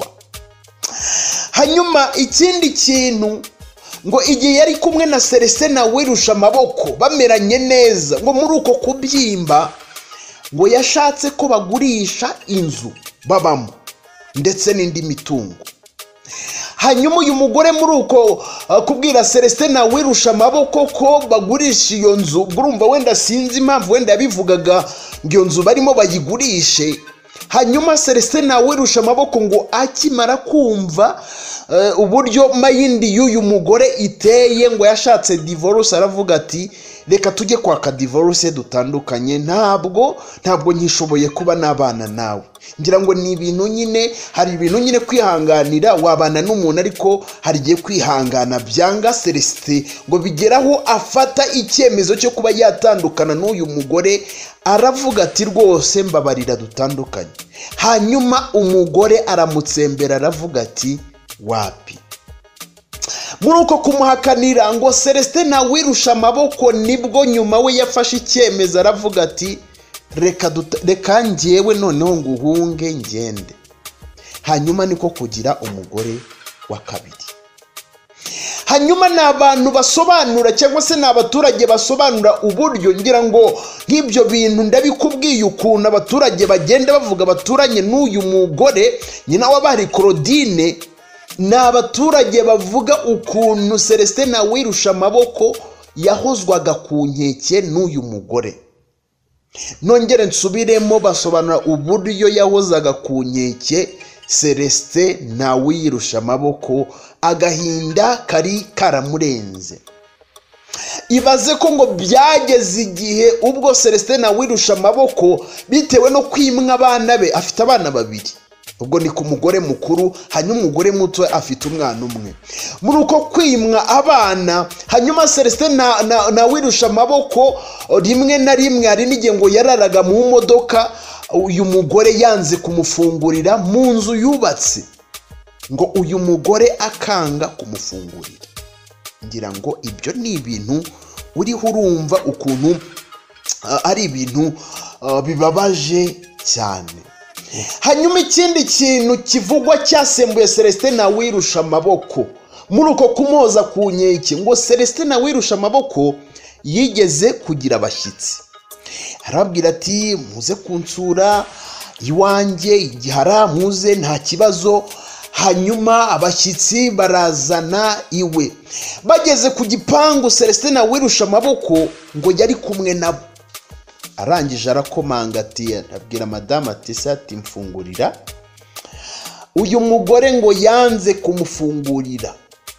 Hanyuma ikindi kintu ngo igihe yari kumwe na Celestin Ntawuyirushamaboko bameranye neza, ngo muri uko kubyimba ngo yashatse ko bagurisha inzu babamo ndetse n'indi mitungo. Hanyuma uyu mugore muri uko uh, kubwira Celestin Ntawuyirushamaboko ko bagurisha iyo nzu, urumva wenda sinzi impamvu wenda yabivugaga ngo iyo nzu barimo bayigurishe. Hanyuma Celestin Ntawuyirushamaboko ngo akimara kumva uh, uburyo mayindi y'uyu mugore iteye, ngo yashatse divorce, aravuga ati reka tujye kwaka divorce dutandukanye, ntabwo ntabwo nyishoboye kuba nabana nawe. Ngira ngo ni ibintu nyine, hari ibintu nyine kwihanganira, wabana n'umuntu ariko hari giye kwihangana byanga. Celestin ngo bigeraho afata icyemezo cyo kuba yatandukana n'uyu mugore, aravuga ati rwose mbabarira dutandukanye. Hanyuma umugore aramutsembera, aravuga ati wapi. Muri uko kumuhakanira ngo Celestin Ntawuyirushamaboko nibwo nyuma we yafashe icyemezo, aravuga ati reka reka njyewe noneho nguhunge ngende. Hanyuma niko kugira umugore wa kabiri. Hanyuma ni abantu basobanura cyangwa se ni abaturage basobanura uburyo, ngira ngo nk'ibyo bintu ndabikubwiye ukuntu abaturage bagenda bavuga baturanye n'uyu mugore nyina w'abari Claudine. Ni abaturage bavuga ukuntu Celestin Ntawuyirushamaboko yahozwaga ku nkeke n'uyu mugore. Nongere nsubiremo, basobanura uburyo yahozaga ku nkeke Celestin Ntawuyirushamaboko, agahinda kari karamurenze. Ibaze ko ngo byageze igihe ubwo Celestin Ntawuyirushamaboko bitewe no kwimwa abana be, afite abana babiri, ubwo ni ku mugore mukuru, hanyuma umugore muto afite umwana umwe. Muri uko kwimwa abana, hanyuma Celestin Ntawuyirushamaboko rimwe na rimwe hari n'igihe ngo yararaga mu modoka, uyu mugore yanze kumufungurira mu nzu yubatse, ngo uyu mugore akanga kumufungurira. Ngira ngo ibyo ni ibintu uriho urumva ukuntu uh, ari ibintu uh, bibabaje cyane. Hanyuma ikindi kintu kivugwa cyasembuye Celestin Ntawuyirushamaboko muri uko kumoza ku nkeke, ngo Celestin Ntawuyirushamaboko yigeze kugira abashyitsi, arababwira ati muze kunsura iwanjye igihara, muze nta kibazo. Hanyuma abashyitsi barazana iwe, bageze ku gipangu Celestin Ntawuyirushamaboko ngo yari kumwe nabo, arangije arakomanga ati, abwira madamu ati se ati mfungurira. Uyu mugore ngo yanze kumufungurira,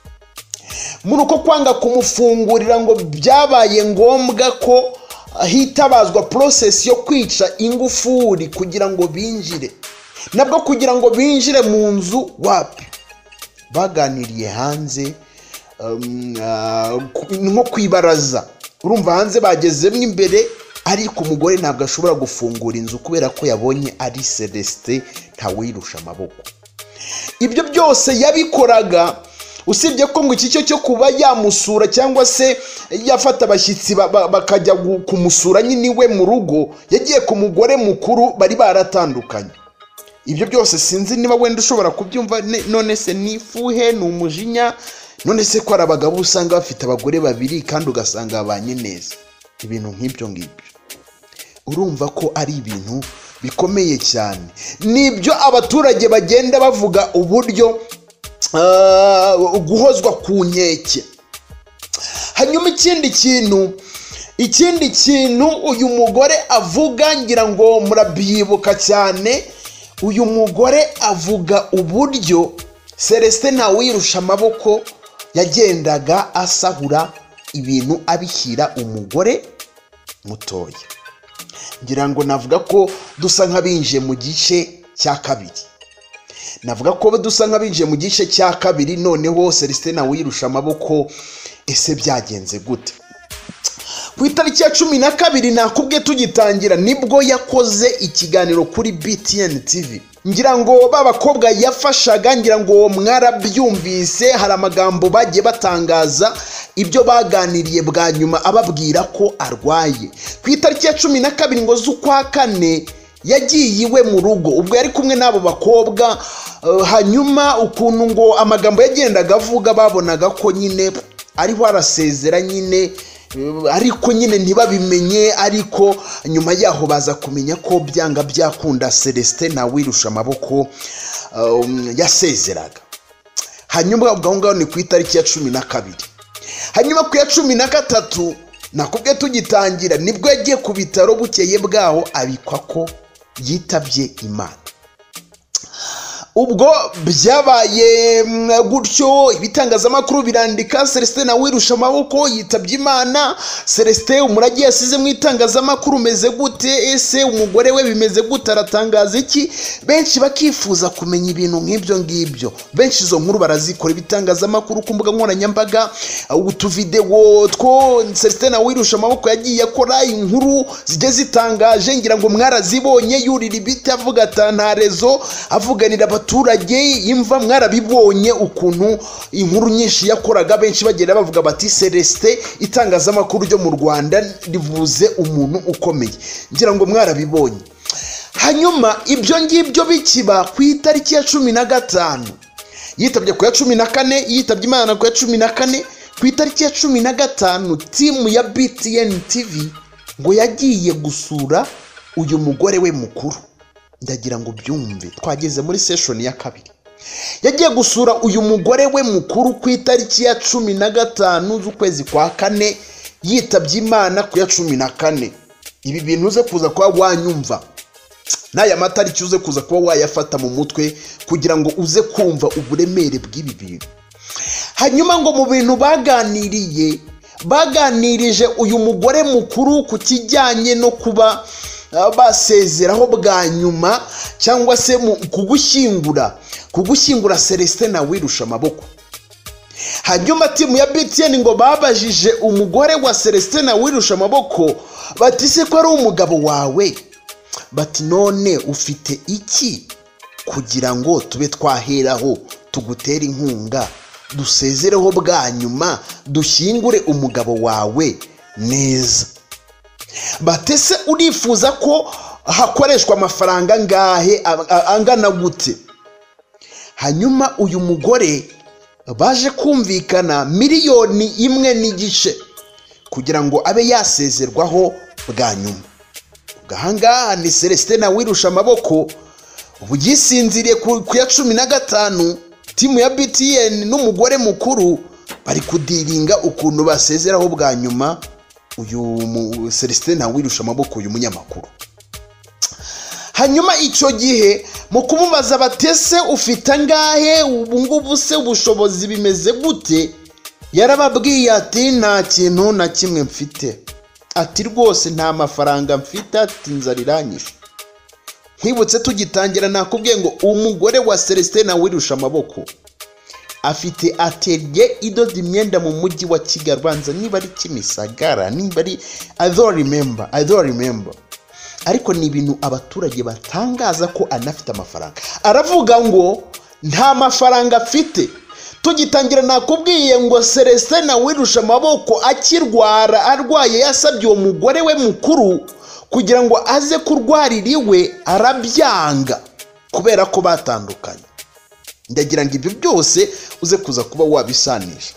muri uko kwanga kumufungurira ngo byabaye ngombwa ko hitabazwa process yo kwica ingufuri kugira ngo binjire. Nabwo kugira ngo binjire mu nzu wapi, baganiriye hanze um, uh, nko kwibaraza. Urumva hanze bagezemo imbere, ariko umugore ntabwo ashobora gufungura inzu kubera ko yabonye ari Celestin Ntawuyirushamaboko. Ibyo byose yabikoraga, usibye ko ngo iki cyo cyo kuba yamusura cyangwa se yafata abashyitsi bakajya kumusura nyine we mu rugo, yagiye ku mugore mukuru bari baratandukanye. Ibyo byose sinzi niba wenda ushobora kubyumva. None se nifuhe ni umujinya? None se ko ari abagabo usanga bafite abagore babiri kandi ugasanga babanye neza? Ibintu nk'ibyo ngibyo urumva ko ari ibintu bikomeye cyane. Nibyo abaturage bagenda bavuga uburyo uh, guhozwa ku nkeke. Hanyuma ikindi kintu ikindi kintu uyu mugore avuga, ngira ngo murabyibuka cyane, uyu mugore avuga uburyo Celestin Ntawuyirushamaboko yagendaga asahura ibintu abishyira umugore mutoya. Ngira ngo navuga ko dusa nk'abinjiye mu gice cya kabiri. Navuga ko dusa nk'abinjiye mu gice cya kabiri. Noneho Celestin Ntawuyirushamaboko ese byagenze gute? Ku itariki ya cumi na kabiri nakubwe tugitangira, nibwo yakoze ikiganiro kuri Biteye T V. Ngira ngo babakobwa yafashaga, ngira ngo mwarabyumvise, hari amagambo bagiye batangaza ibyo baganiriye bwa nyuma ababwira ko arwaye. Ku itariki ya cumi na kabiri ngo z'ukwa kane yagiye iwe mu rugo, ubwo yari kumwe n'abo bakobwa. Uh, hanyuma ukuntu ngo amagambo yagendaga avuga, babonaga ko nyine ariho arasezera nyine, ariko nyine ntibabimenye. Ariko nyuma yaho baza kumenya ko byanga byakunda Celestin Ntawuyirushamaboko um, yasezeraga. Hanyuma ubwo ngaho ni ku itariki ya cumi na kabiri. Hanyuma ku ya cumi na gatatu nakubwe tugitangira, nibwo yagiye ku bitaro, bukeye bwaho abikwa ko yitabye Imana. Ubwo byabaye gutyo, ibitangazamakuru birandika Celestin Ntawuyirushamaboko yitabye Imana. Celestin umurage yasize mu itangazamakuru umeze gute? Ese umugore we bimeze gute? Aratangaza iki? Benshi bakifuza kumenya ibintu nk'ibyo ngibyo. Benshi izo nkuru barazikora ibitangazamakuru ku mbuga nkoranyambaga, utuvideo two Celestin Ntawuyirushamaboko yagiye akora, inkuru zijye zitangaje. Ngira ngo mwarazibonye, yurira ibiti avuga atantarezo, avuganira abaturage imva. Mwarabibonye ukuntu inkuru nyinshi yakoraga, benshi bagenda bavuga bati Celestin itangazamakuru ryo mu Rwanda rivuze umuntu ukomeye. Ngira ngo mwarabibonye. Hanyuma ibyo ngibyo bikiba ku itariki ya cumi na gatanu, yitabye ku ya cumi na kane, yitabye Imana ku ya cumi na kane. Ku itariki ya cumi na gatanu timu ya Biteye T V ngo yagiye gusura uyu mugore we mukuru. Ndagira ngo byumve, twageze muri session ya kabiri. Yagiye gusura uyu mugore we mukuru ku itariki ya cumi na gatanu z'ukwezi kwa kane, yitabye Imana ku ya cumi na kane. Ibi bintu uze kuza kuba wanyumva, n'aya matariki uze kuza kuba wayafata mu mutwe kugira ngo uze kumva uburemere bw'ibi bintu. Hanyuma ngo mu bintu baganiriye, baganirije uyu mugore mukuru ku kijyanye no kuba basezeraho bwa nyuma cyangwa se kugushyingura kugushyingura Celestin Ntawuyirushamaboko. Hanyuma timu ya Biteye ngo babajije umugore wa Celestin Ntawuyirushamaboko bati se ko ari umugabo wawe, bati none ufite iki kugira ngo tube twaheraho tugutera inkunga, dusezereho bwa nyuma, dushyingure umugabo wawe neza. Batese urifuza ko hakoreshwa amafaranga ngahe angana gute. Hanyuma uyu mugore baje kumvikana miliyoni imwe n'igice kugira ngo abe yasezerwaho bwa nyuma. Gahangaha ni Celestin Ntawuyirushamaboko ubu yisinziriye ku ya cumi na gatanu. Timu ya Biteye n'umugore mukuru bari kudiringa ukuntu basezeraho bwa nyuma uyu Celestin Ntawuyirushamaboko uyu munyamakuru. Hanyuma icyo gihe mu kumubaza batese ufite angahe ubu ngubu se ubushobozi bimeze gute, yarababwiye ati nta kintu na kimwe mfite, ati rwose nta mafaranga mfite, ati inzara iranyishe. Nkibutse tugitangira nakubwiye ngo umugore wa Celestin Ntawuyirushamaboko afite atelier idoda imyenda mu mujyi wa Kigali, banza niba ari Kimisagara, niba ari I don't remember I don't remember ariko ni ibintu abaturage batangaza ko anafite amafaranga. Aravuga ngo nta mafaranga afite. Tugitangira nakubwiye ngo Celestin Ntawuyirushamaboko akirwara arwaye yasabye uwo mugore we mukuru kugira ngo aze kurwarira iwe, arabyanga kubera ko batandukanye. Ndagira ngo ibyo byose uze kuza kuba wabisanisha.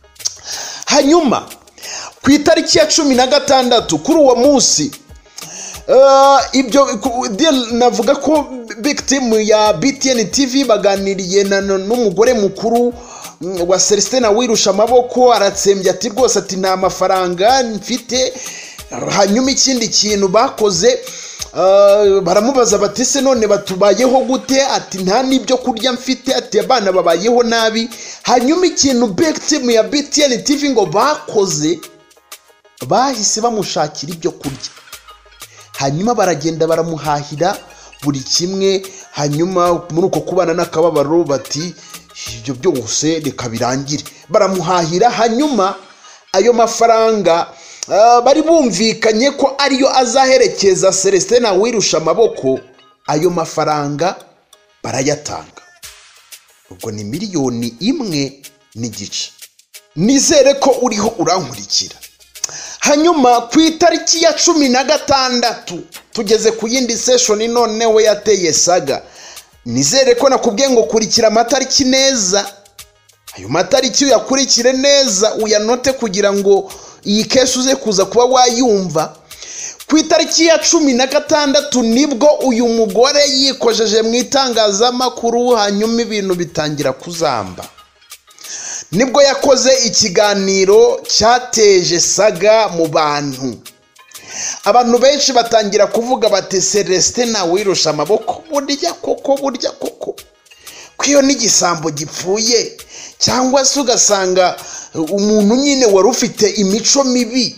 Hanyuma ku itariki ya cumi na gatandatu kuri uwo munsi, Uh, ibyo navuga ko big team ya B T N T V baganiriye n'umugore mukuru wa Celestin Ntawuyirushamaboko, aratsembye ati rwose ati nta mafaranga mfite. Hanyuma ikindi kintu bakoze, uh, baramubaza bati se none batubayeho gute, ati nta n'ibyo kurya mfite, ati abana babayeho nabi. Hanyuma ikintu big team ya B T N T V ngo bakoze, bahise bamushakira ibyo kurya. Hanyuma baragenda baramuhahira buri kimwe. Hanyuma muri uko kubana n'akababaro bati ibyo byose reka birangire, baramuhahira. Hanyuma ayo mafaranga uh, bari bumvikanye ko ariyo azaherekeza Celestin Ntawuyirushamaboko, ayo mafaranga barayatanga. Ubwo ni miliyoni imwe n'igice. Nizere ko uriho urankurikira. Hanyuma ku itariki ya cumi na gatandatu tugeze ku yindi session none we yateye saga. Nizere ko nakubwiye ngo kurikira amatariki neza. Ayo matariki uyakurikire neza, uyanote kugira ngo iyi case uze kuza kuba wayumva. Ku itariki ya cumi na gatandatu nibwo uyu mugore yikojeje mu itangazamakuru, hanyuma ibintu bitangira kuzamba. Nibwo yakoze ikiganiro cyateje saga mu bantu. Abantu benshi batangira kuvuga bati Celestin Ntawuyirushamaboko burya koko burya koko kwiyo n'igisambo gipfuye, cyangwa se ugasanga umuntu nyine wari ufite imico mibi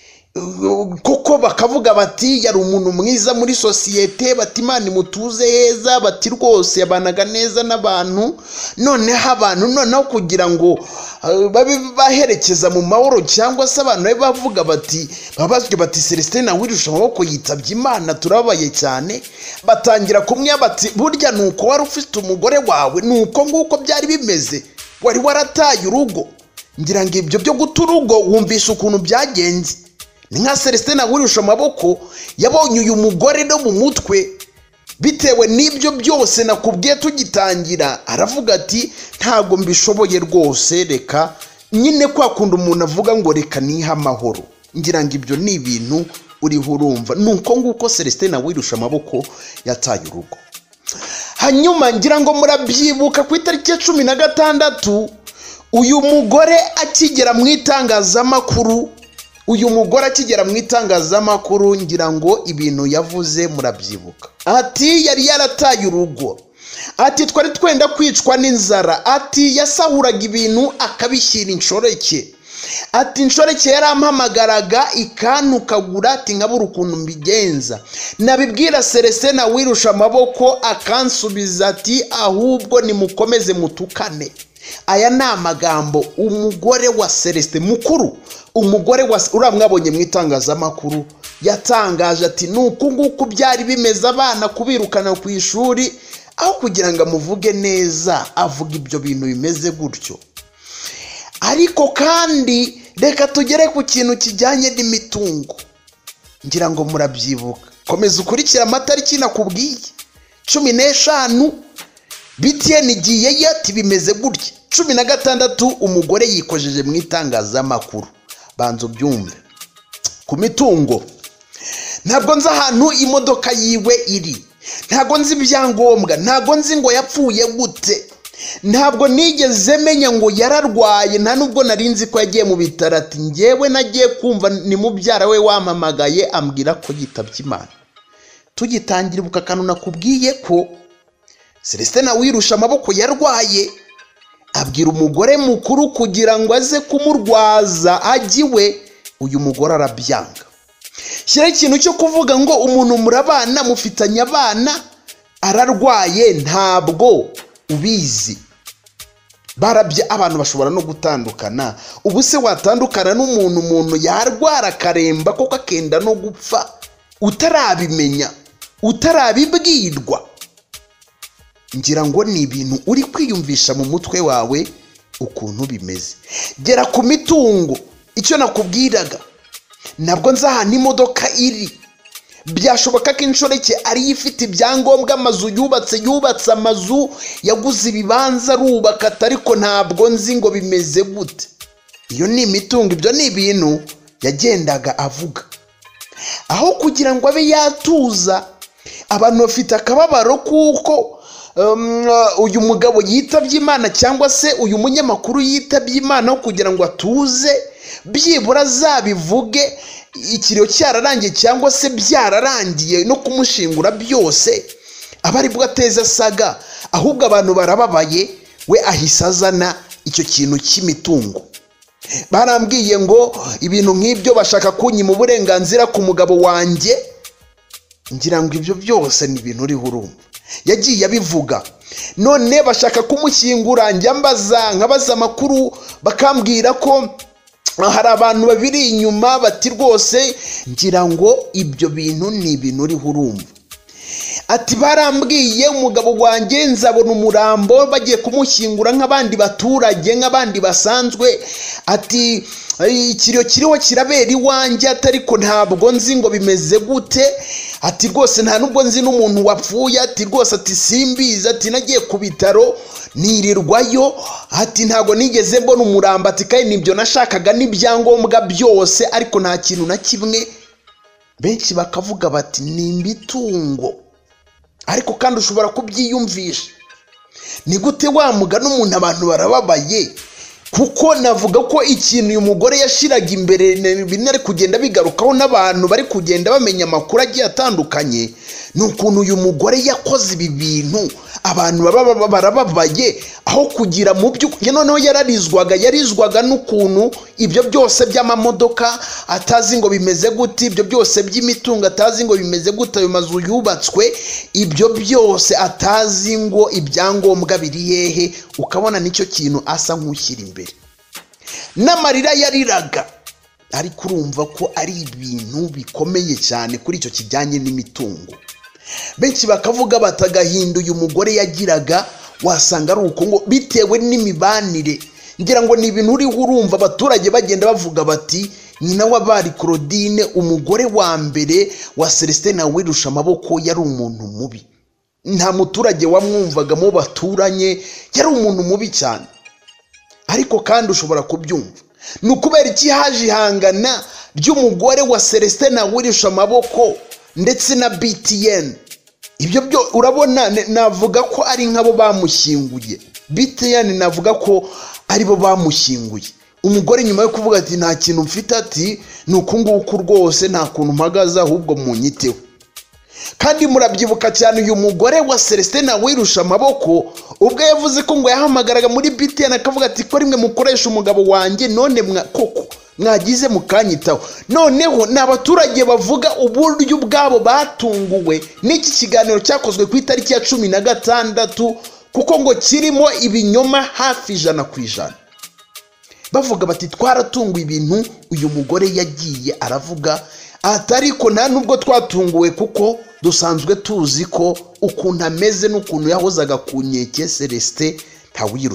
koko bakavuga bati yari umuntu mwiza muri societe, bati Imana imutuze heza, bati rwose yabanaga neza n'abantu, noneho abantu noneho kugira ngo babe baherekeza mu mahoro, cyangwa se abantu bavuga bati babazwe bati Celestin Ntawuyirushamaboko yitabye Imana, turabaye cyane. Batangira kumwe bati burya nuko wari ufite umugore wawe, nuko nguko byari bimeze, wari warataye urugo. Ngira ngo ibyo byo guta urugo wumvisha ukuntu byagenze. Ni nka Celestin Ntawuyirushamaboko yabonye uyu mugore no mu mutwe, bitewe n'ibyo byose nakubwiye tugitangira. Aravuga ati ntago mbishoboye rwose, reka nyine kwa kundi umuntu avuga ngo reka niha amahoro. Ngira ngo ibyo ni ibintu uriho urumva, nuko nguko Celestin Ntawuyirushamaboko yataye urugo. Hanyuma ngira ngo murabyibuka ku itariki ya cumi na gatandatu uyu mugore akigera mu itangazamakuru, uyu mugore akigera mu itangazamakuru ngira ngo ibintu yavuze murabyibuka. Ati yari yarataye urugo, ati twari twenda kwicwa n'inzara, ati yasahuraga ibintu akabishyira inshoreke, ati inshoreke yarampamagaraga ikantukagura, ati nkabura ukuntu mbigenza, nabibwira Celestin Ntawuyirushamaboko akansubiza ati ahubwo nimukomeze mutukane. Aya ni amagambo umugore wa Celestin mukuru, umugore wa uramwabonye mu itangazamakuru yatangaje ati nuko nguko byari bimeze, abana kubirukana ku ishuri, aho kugira ngo amuvuge neza avuga ibyo bintu bimeze gutyo. Ariko kandi reka tugere ku kintu kijyanye n'imitungo. Ngira ngo murabyibuka komeza ukurikira amatariki nakubwiye cumi n'eshanu Biteye igiye yati bimeze gutya. Cumi na gatandatu umugore yikojeje mu itangazamakuru. Banzo byumve. Ku mitungo, ntabwo nzi ahantu imodoka yiwe iri, ntabwo nzi ibyangombwa, ntabwo nzi ngo yapfuye gute, ntabwo nigeze menya ngo yararwaye, nta nubwo narinzi ko yagiye mu bitaro. Ati njyewe nagiye kumva ni mubyara we wampamagaye ambwira ko yitabye Imana. Tugitangira ubukakano nakubwiye ko Celestin Ntawuyirushamaboko yarwaye, abwira umugore mukuru kugira ngo aze kumurwaza agiwe. Uyu mugore arabyanga. Shyira ikintu cyo kuvuga ngo umuntu murabana mufitanye abana ararwaye ntabwo ubizi. Barabye abantu bashobora no gutandukana. Ubu se watandukana n'umuntu umuntu yarwara karemba koko akenda no gupfa utarabimenya, utarabibwirwa? Ngira ngo ni ibintu uri kwiyumvisha mu mutwe wawe ukuntu bimeze. Gera ku mitungo, icyo nakubwiraga, ntabwo nzi ahantu imodoka iri. Byashoboka ko inshoreke ari ifite ibyangombwa, amazu yubatse yubatse amazu, yaguze ibibanza arubaka, ariko ntabwo nzi ngo bimeze gute. Iyo ni imitungo, ibyo ni ibintu yagendaga avuga. Aho kugira ngo abe yatuza, abantu bafite akababaro kuko Um, uh, uyu mugabo yitabye Imana cyangwa se uyu munyamakuru yitabye Imana, kugira ngo atuze byibura zabivuge ikiriyo cyararangiye cyangwa se byararangiye no kumushingura byose abari bwo ateza saga. Ahubwo abantu barababaye, we ahisa azana icyo kintu cy'imitungo. Barambwiye ngo ibintu nk'ibyo bashaka kunyima uburenganzira ku mugabo wanjye. Ngira ngo ibyo byose ni ibintu uriho urumva. Yagiye abivuga, none bashaka kumushyingura. Njya mbaza nkabaza amakuru bakambwira ko hari abantu babiri inyuma bati rwose. Ngira ngo ibyo bintu ni ibintu uriho urumva. Ati barambwiye umugabo wanjye nzabona umurambo bagiye kumushyingura nk'abandi baturage, nk'abandi basanzwe. Ati ikiriyo kiriho kirabera iwanjye, ariko ntabwo nzi ngo bimeze gute. Ati rwose nta nubwo nzi n'umuntu wapfuye. Ati rwose ati simbizi. Ati nagiye ku bitaro nirirwayo. Ati ntabwo nigeze mbona umurambo. Ati kandi nibyo nashakaga n'ibyangombwa byose, ariko nta kintu na kimwe. Benshi bakavuga bati ni imitungo, ariko kandi ushobora kubyiyumvisha. Ni gute wamuga n'umuntu abantu barababaye? Kuko navuga ko ikintu uyu mugore yashiraga imbere binari kugenda bigarukaho n'abantu bari kugenda bamenya amakuru agiye atandukanye, ni ukuntu uyu mugore yakoze ibi bintu abantu baba barababaye. Aho kugira mu byo noneho yararizwaga yarizwaga n'ukuntu ibyo byose by'amamodoka atazi ngo bimeze gute, ibyo byose by'imitungo atazi ngo bimeze gute, ayo mazu yubatswe ibyo byose atazi ngo ibyangombwa biri hehe. Ukabona nicyo kintu asa nk'ushyira imbere. N'amarira yariraga, ariko urumva ko ari ibintu bikomeye cyane kuri icyo kijyanye n'imitungo. Benshi bakavuga batagahinda uyu mugore yagiraga, wasanga ari uko ngo bitewe n'imibanire. Ngira ngo ni ibintu uriho urumva abaturage bagenda bavuga bati nyina wa bari Claudine, umugore wa mbere wa Celestin Ntawuyirushamaboko, yari umuntu mubi. Nta muturage wamwumvaga mu baturanye, yari umuntu mubi cyane. Ariko kandi ushobora kubyumva, ni ukubera iki haje ihangana ry'umugore wa Celestin Ntawuyirushamaboko ndetse na Biteye. Ibyo byo urabona navuga ko ari nk'abo bamushyinguye. Biteye navuga ko ari bo bamushyinguye. Umugore nyuma yo kuvuga ati nta kintu mfite, ati ni uku nguku rwose, nta kuntu mpagaze, ahubwo munyiteho. Kandi murabyibuka cyane uyu mugore wa Celestin Ntawuyirushamaboko ubwo yavuze ko ngo yahamagaraga muri Biteye akavuga ati ko rimwe mukoresha umugabo wanjye, none koko mwagize mukanyitaho. Noneho n'abaturage bavuga uburyo bwabo batunguwe n'iki kiganiro cyakozwe ku itariki ya cumi na gatandatu, kuko ngo kirimo ibinyoma hafi ijana ku ijana. Bavuga bati twaratunguwe ibintu uyu mugore yagiye aravuga. Atariko nta nubwo twatunguwe kuko dusanzwe tuzi ko ukuntu ameze n'ukuntu yahozaga ku nkeke Celestin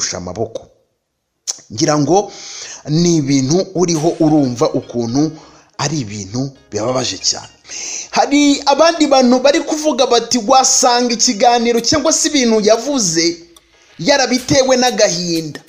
Ntawuyirushamaboko. Ngira ngo ni ibintu uriho urumva ukuntu ari ibintu bibabaje cyane. Hari abandi bantu bari kuvuga bati wasanga ikiganiro cyangwa se ibintu yavuze yarabitewe n'agahinda.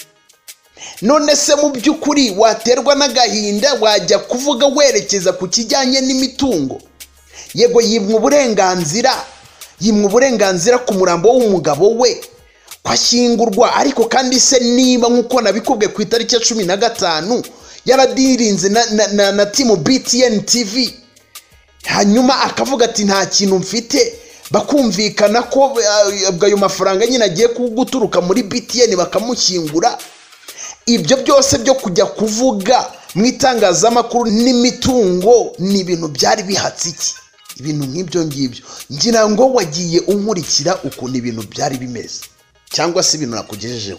None se mu by'ukuri waterwa n'agahinda wajya kuvuga werekeza ku kijyanye n'imitungo? Yego yimwe uburenganzira yimwe uburenganzira ku murambo w'umugabo we kwashyingurwa, ariko kandi se niba nkuko nabikubwe ku itariki ya cumi na gatanu yaradirinze na, na, na, na timu Biteye T V, hanyuma akavuga ati nta kintu mfite, bakumvikana ko ayo mafaranga nyine agiye guturuka muri Biteye bakamushyingura. Ibyo byose byo kujya kuvuga mu itangazamakuru n'imitungo ni ibintu byari bihatse iki? Ibintu nk'ibyo ngibyo ngira ngo wagiye unkurikira ukuntu ibintu byari bimeze cyangwa se ibintu nakugejejeho.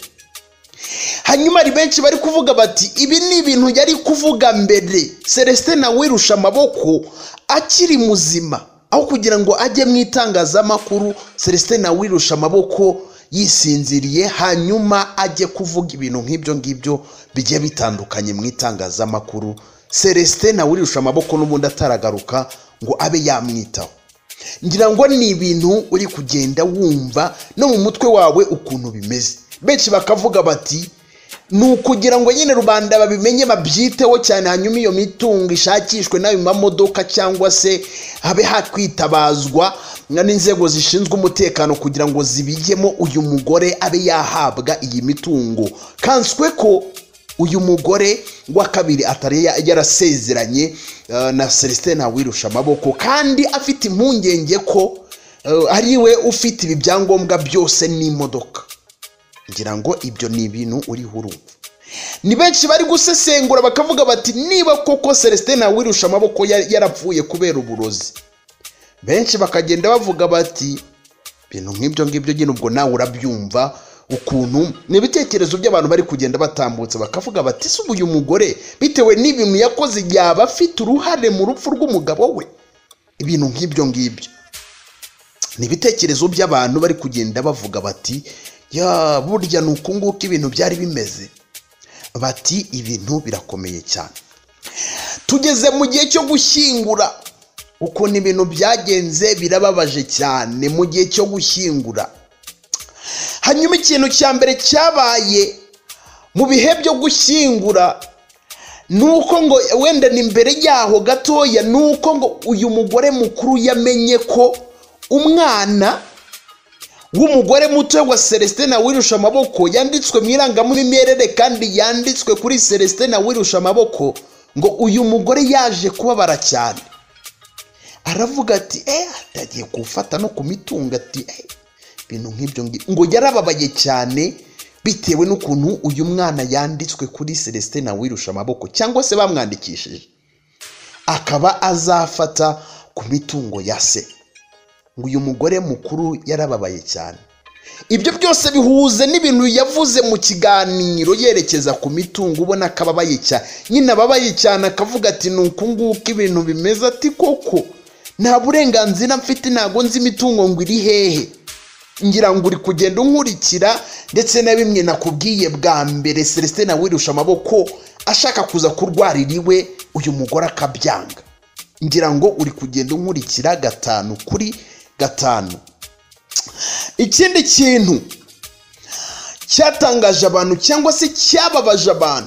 Hanyuma ari benshi bari kuvuga bati ibi ni ibintu yari kuvuga mbere Celestin Ntawuyirushamaboko akiri muzima, aho kugira ngo ajye mu itangazamakuru Celestin Ntawuyirushamaboko yisinziriye hanyuma ajye kuvuga ibintu nk'ibyo ngibyo bigiye bitandukanye mu itangazamakuru. Celestin Ntawuyirushamaboko n'ubundi ataragaruka ngo abe yamwitaho. Ngira ngo ni ibintu uri kugenda wumva no mu mutwe wawe ukuntu bimeze. Benshi bakavuga bati nukugira ngo nyine rubanda babimenye babyiteho cyane, hanyuma iyo mitungo ishakishwe n'ayo mamodoka cyangwa se habe hakwitabazwa n'inzego zishinzwe umutekano kugira ngo zibigemo uyu mugore abe yahabwa iyi mitungo. Kanswe ko uyu mugore wa kabiri atari yarasezeranye uh, na Celestin Ntawuyirushamaboko, kandi afite impungenge ko uh, ari we ufite ibi byangombwa byose n'imodoka. Ngira ngo ibyo ni ibintu uri hurumva. Ni benshi bari gusesengura bakavuga bati niba koko Celestin Ntawuyirushamaboko yarapfuye kubera uburozi. Benshi bakagenda bavuga bati bintu nk'ibyo ngibyo nyine ubwo nawe urabyumva ukuntu n'ibitekerezo by'abantu bari kugenda batambutse bakavuga bati se uyu mugore bitewe n'ibintu yakoze yaba afite uruhare mu rupfu rw'umugabo we. Ibintu nk'ibyo ngibyo ni ibitekerezo by'abantu bari kugenda bavuga bati ya burya nuko nguko ibintu byari bimeze. Bati ibintu birakomeye cyane. Tugeze mu gihe cyo gushyingura, ukuntu ibintu byagenze birababaje cyane mu gihe cyo gushyingura. Hanyuma ikintu cya mbere cyabaye mu bihe byo gushyingura nuko ngo wenda ni mbere yaho gatoya, nuko ngo uyu mugore mukuru yamenye ko umwana w'umugore muto wa Celestin Ntawuyirushamaboko yanditswe mu irangamumimerere kandi yanditswe kuri Celestin Ntawuyirushamaboko, ngo uyu mugore yaje kubabara cyane. Aravuga ati eh atagiye kufata no ku mitungo, ati eh bintu nk'ibyo ngo yarababaye cyane bitewe n'ukuntu uyu mwana yanditswe kuri Celestin Ntawuyirushamaboko cyangwa se bamwandikishije akaba azafata ku mitungo ya se. Ngo uyu mugore mukuru yarababaye cyane. Ibyo byose bihuze n'ibintu yavuze mu kiganiro yerekeza ku mitungo, ubona akababaye cyane. Nyine ababaye cyane akavuga ati nuko nguko ibintu bimeze, ati koko nta burenganzira mfite, ntago nzi imitungo ngo iri hehe. Ngira ngo uri kugenda unkurikira ndetse na bimwe nakubwiye bwa mbere Celestin Ntawuyirushamaboko ashaka kuza kurwarira iwe uyu mugore akabyanga. Ngira ngo uri kugenda unkurikira gatanu kuri gatanu. Ikindi kintu cyatangaje abantu cyangwa se cyababaje abantu,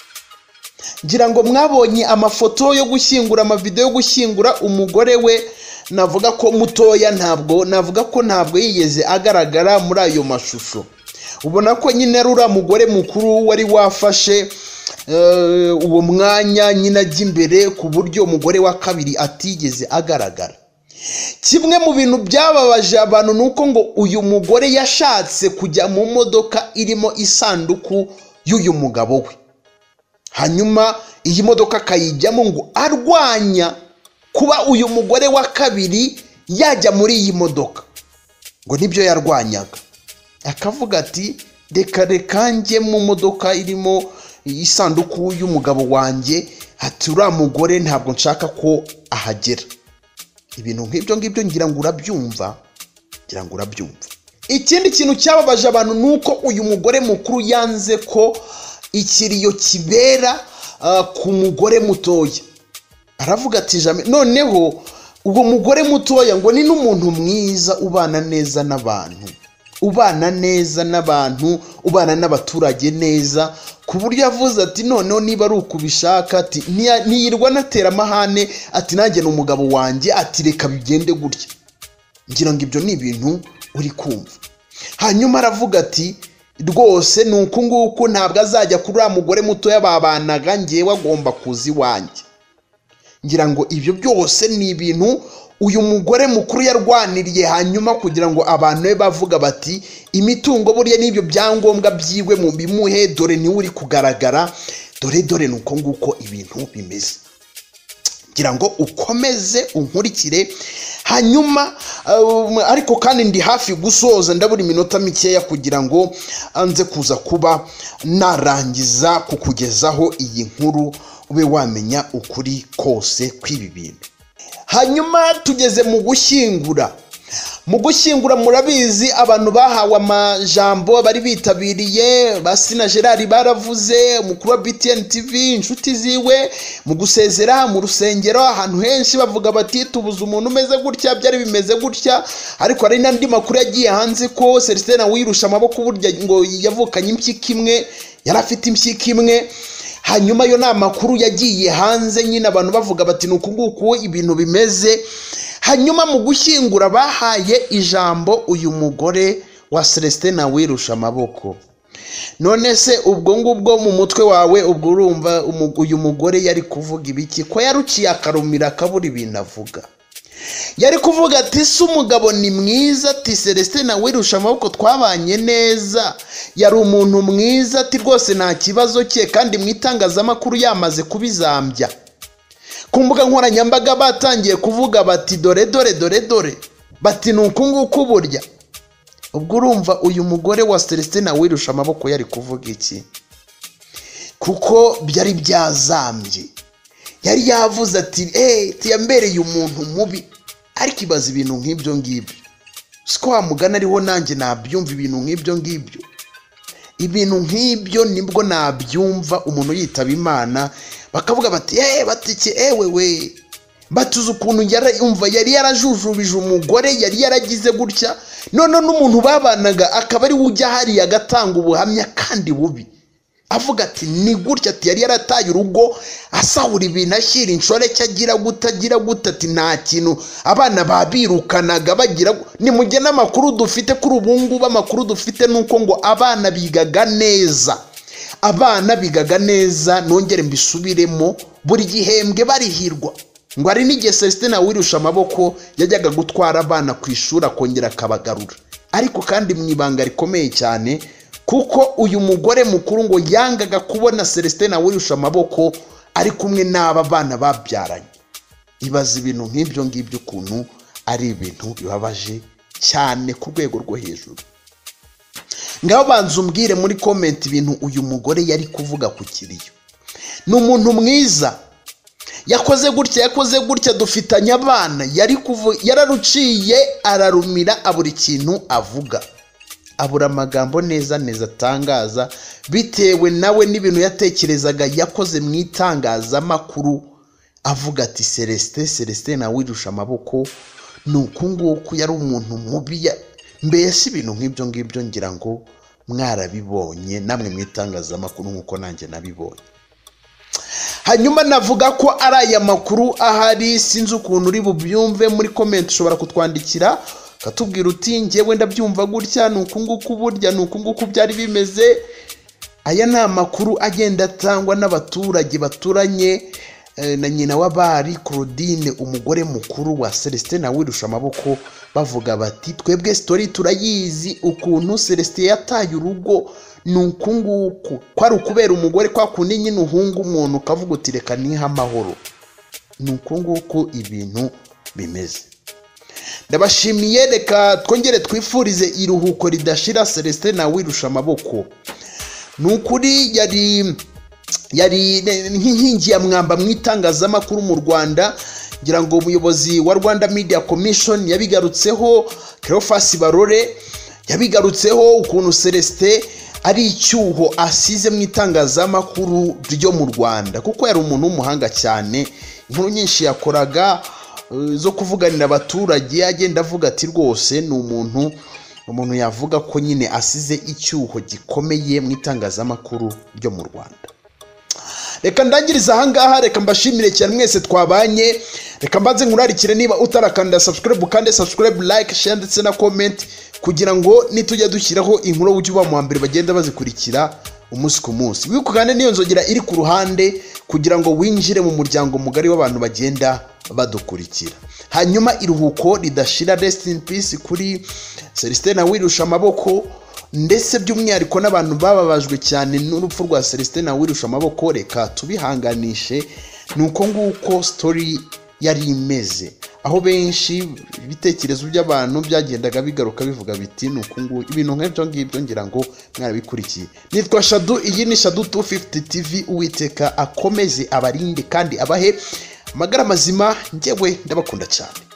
ngira ngo mwabonye amafoto yo gushyingura, amavideo yo gushyingura umugore we. Navuga ko mutoya, ntabwo navuga ko ntabwo yigeze agaragara muri ayo mashusho. Ubona ko nyine rura mugore mukuru wari wafashe uh, uwo mwanya nyine ajya imbere ku buryo umugore wa kabiri atigeze agaragara. Kimwe mu bintu byababaje abantu nuko ngo uyu mugore yashatse kujya mu modoka irimo isanduku y'uyu mugabo we, hanyuma iyi modoka akayijyamo ngo arwanya kuba uyu mugore wa kabiri yajya muri iyi modoka. Ngo nibyo yarwanyaga, akavuga ati reka reka njye mu modoka irimo isanduku y'umugabo wanjye, ati uriya mugore ntabwo nshaka ko ahagera. Ibintu nk'ibyo ngibyo ngira ngo urabyumva, ngira ngo urabyumva. Ikindi kintu cyababaje abantu nuko uyu mugore mukuru yanze ko ikiriyo kibera uh, ku mugore mutoya. aravuga ati jame noneho ubwo mugore mutoya ngo ni n'umuntu mwiza ubana neza n'abantu ubana neza n'abantu ubana n'abaturage neza ku buryo yavuze ati noneho niba ari ukubishaka ati ntiyirwa natera amahane ati nanjye n'umugabo wanjye ati reka bigende gutya ngira ngo ibyo ni ibintu uri kumva. Hanyuma aravuga ati rwose nuko nguko ntabwo azajya kuri wa mugore mutoya babanaga ngewe agomba kuzi wanjye. Ngira ngo ibyo byose ni ibintu uyu mugore mukuru yarwaniriye hanyuma kugira ngo abantu be bavuga bati imitungo buriya n'ibyo byangombwa byiwe mu bimuhe dore ni uri kugaragara dore dore nuko nguko ibintu bimeze. Ngira ngo ukomeze unkurikire hanyuma uh, ariko kandi ndi hafi gusoza ndabura iminota mikeya kugira ngo anze kuza kuba narangiza kukugezaho iyi nkuru ube wamenya ukuri kose kw'ibi bintu. Hanyuma tugeze mu gushyingura. Mu gushyingura murabizi abantu bahawe amajambo bari bitabiriye basina Gerard baravuze umukuru wa B T N T V inshuti ziwe mu gusezera mu rusengero ahantu henshi bavuga bati tubuze umuntu umeze gutya byari bimeze gutya ariko ari nandi makuru yagiye hanze ko Celestin Ntawuyirushamaboko burya ngo yavukanye impyiko imwe yarafite impyiko imwe. Hanyuma yo na makuru yagiye hanze nyine abantu bavuga bati nuko nguko ibintu bimeze. Hanyuma mu gushyingura bahaye ijambo uyu mugore wa Celestin Ntawuyirushamaboko. None se ubwo ngubwo mu mutwe wawe ubwo urumva uyu mugore yari kuvuga ibiki ko yaruciye akarumira kaburi ibintu avuga? Yari kuvuga ati se umugabo ni mwiza ati Celestin Ntawuyirushamaboko twabanye neza yari umuntu mwiza ati rwose nta kibazo cye kandi mwitangazamakuru yamaze kubizambya. Ku mbuga nkoranyambaga batangiye kuvuga bati dore dore dore dore bati nuko nguko burya. Ubwo urumva uyu mugore wa Celestin Ntawuyirushamaboko yari kuvuga iki? Kuko byari byazambye. Yari yavuze ati eh tiyambereye umuntu mubi ariko ibaza ibintu nk'ibyo ngibyo. Siko wamugana ariho nanjye nabyumva ibintu nk'ibyo ngibyo. Ibintu nk'ibyo nibwo nabyumva umuntu yitaba Imana bakavuga bati eh batike ewe we batuze ukuntu yarumva yari yarajujubije umugore yari yaragize gutya none n'umuntu babanaga akaba ari ujya hari agatanga ubuhamya kandi bubi avuga ati ni gutya ati yari yarataye urugo asahura ibintu ashyira inshoreke agira gutagira gutati nta kintu abana babirukanaga bagira ni mugena amakuru dufite kuri ubungu b'amakuru dufite nuko ngo abana bigaga neza abana bigaga neza nongere mbisubiremo buri gihembwe barihirwa ngo ari n'igihe Celestin Ntawuyirushamaboko yajyaga gutwara abana ku ishuri akongera akabagarura ariko kandi mu ibanga rikomeye cyane kuko uyu mugore mukuru ngo yangaga kubona Celestin Ntawuyirushamaboko ari kumwe n'aba bana babyaranye. Ibaza ibintu nk'ibyo ngibyo ukuntu ari ibintu bibabaje cyane ku rwego rwo hejuru. Ngaho banza umbwire muri comment ibintu uyu mugore yari kuvuga ku kiriyo. Ni umuntu mwiza yakoze gutya yakoze gutya dufitanye abana yari kuvu yararuciye ararumira aburi kintu avuga abura amagambo neza neza atangaza bitewe nawe n'ibintu yatekerezaga yakoze mu itangazamakuru avuga ati Celestin Celestin Ntawuyirushamaboko nuko nguko yari umuntu mubi mbese ibintu nk'ibyo ngibyo ngira ngo mwarabibonye namwe mu itangazamakuru nkuko nanjye nabibonye. Hanyuma navuga ko ari aya makuru ahari sinzi ukuntu uri bubyumve muri comment ushobora kutwandikira katubwira uti ngewe ndabyumva gutya nuko nguko burya nuko nguko byari bimeze. Aya ni amakuru agenda atangwa n'abaturage baturanye eh, na nyina w'abari Claudine umugore mukuru wa Celestin Ntawuyirushamaboko bavuga bati twebwe story turayizi ukuntu Celestin yataye urugo nuko nguko kwari ukubera umugore kwa kundi nyine uhunga umuntu ukavuga uti reka niha amahoro nuko nguko ibintu bimeze. Ndabashimiye reka twongere twifurize iruhuko ridashira Celestin Ntawuyirushamaboko. Nukuri yari yari nk'inkingi ya mwamba mu itangazamakuru mu Rwanda ngira ngo umuyobozi wa Rwanda Media Commission yabigarutseho Cleophas Barore yabigarutseho ukuntu Celestin ari icyuho asize mu itangazamakuru ryo mu Rwanda, kuko yari umuntu w'umuhanga cyane. Inkuru nyinshi yakoraga zo kuvuganira abaturage, agenda avuga ati rwose ni umuntu umuntu yavuga ko nyine asize icyuho gikomeye mu itangazamakuru ryo mu Rwanda. Reka ndangiriza ahangaha, reka mbashimire cyane mwese twabanye. Reka mbanze nkurarikire, niba utarakanda subscribe kandi subscribe, like, share ndetse na comment, kugira ngo nitujya dushyiraho inkuru ujye uba mu mbere bagenda bazikurikira umunsi ku munsi. Wikugane niyo nzogera iri ku ruhande kugira ngo winjire mu muryango mugari w'abantu bagenda badukurikira. Hanyuma iruhuko ridashira, rest in peace kuri Celestin Ntawuyirushamaboko, ndetse by'umwihariko n'abantu bababajwe cyane n'urupfu rwa Celestin Ntawuyirushamaboko. Reka tubihanganishe, nuko nguko story yari imeze, aho benshi ibitekerezo by'abantu byagendaga bigaruka bivuga biti nuko nguko ibintu nk'ibyo ngibyo, ngira ngo mwarabikurikiye. Nitwa Shadu, iyi ni Shadu two fifty T V. Uwiteka akomeze abarinde kandi abahe amagara mazima, njyewe ndabakunda cyane.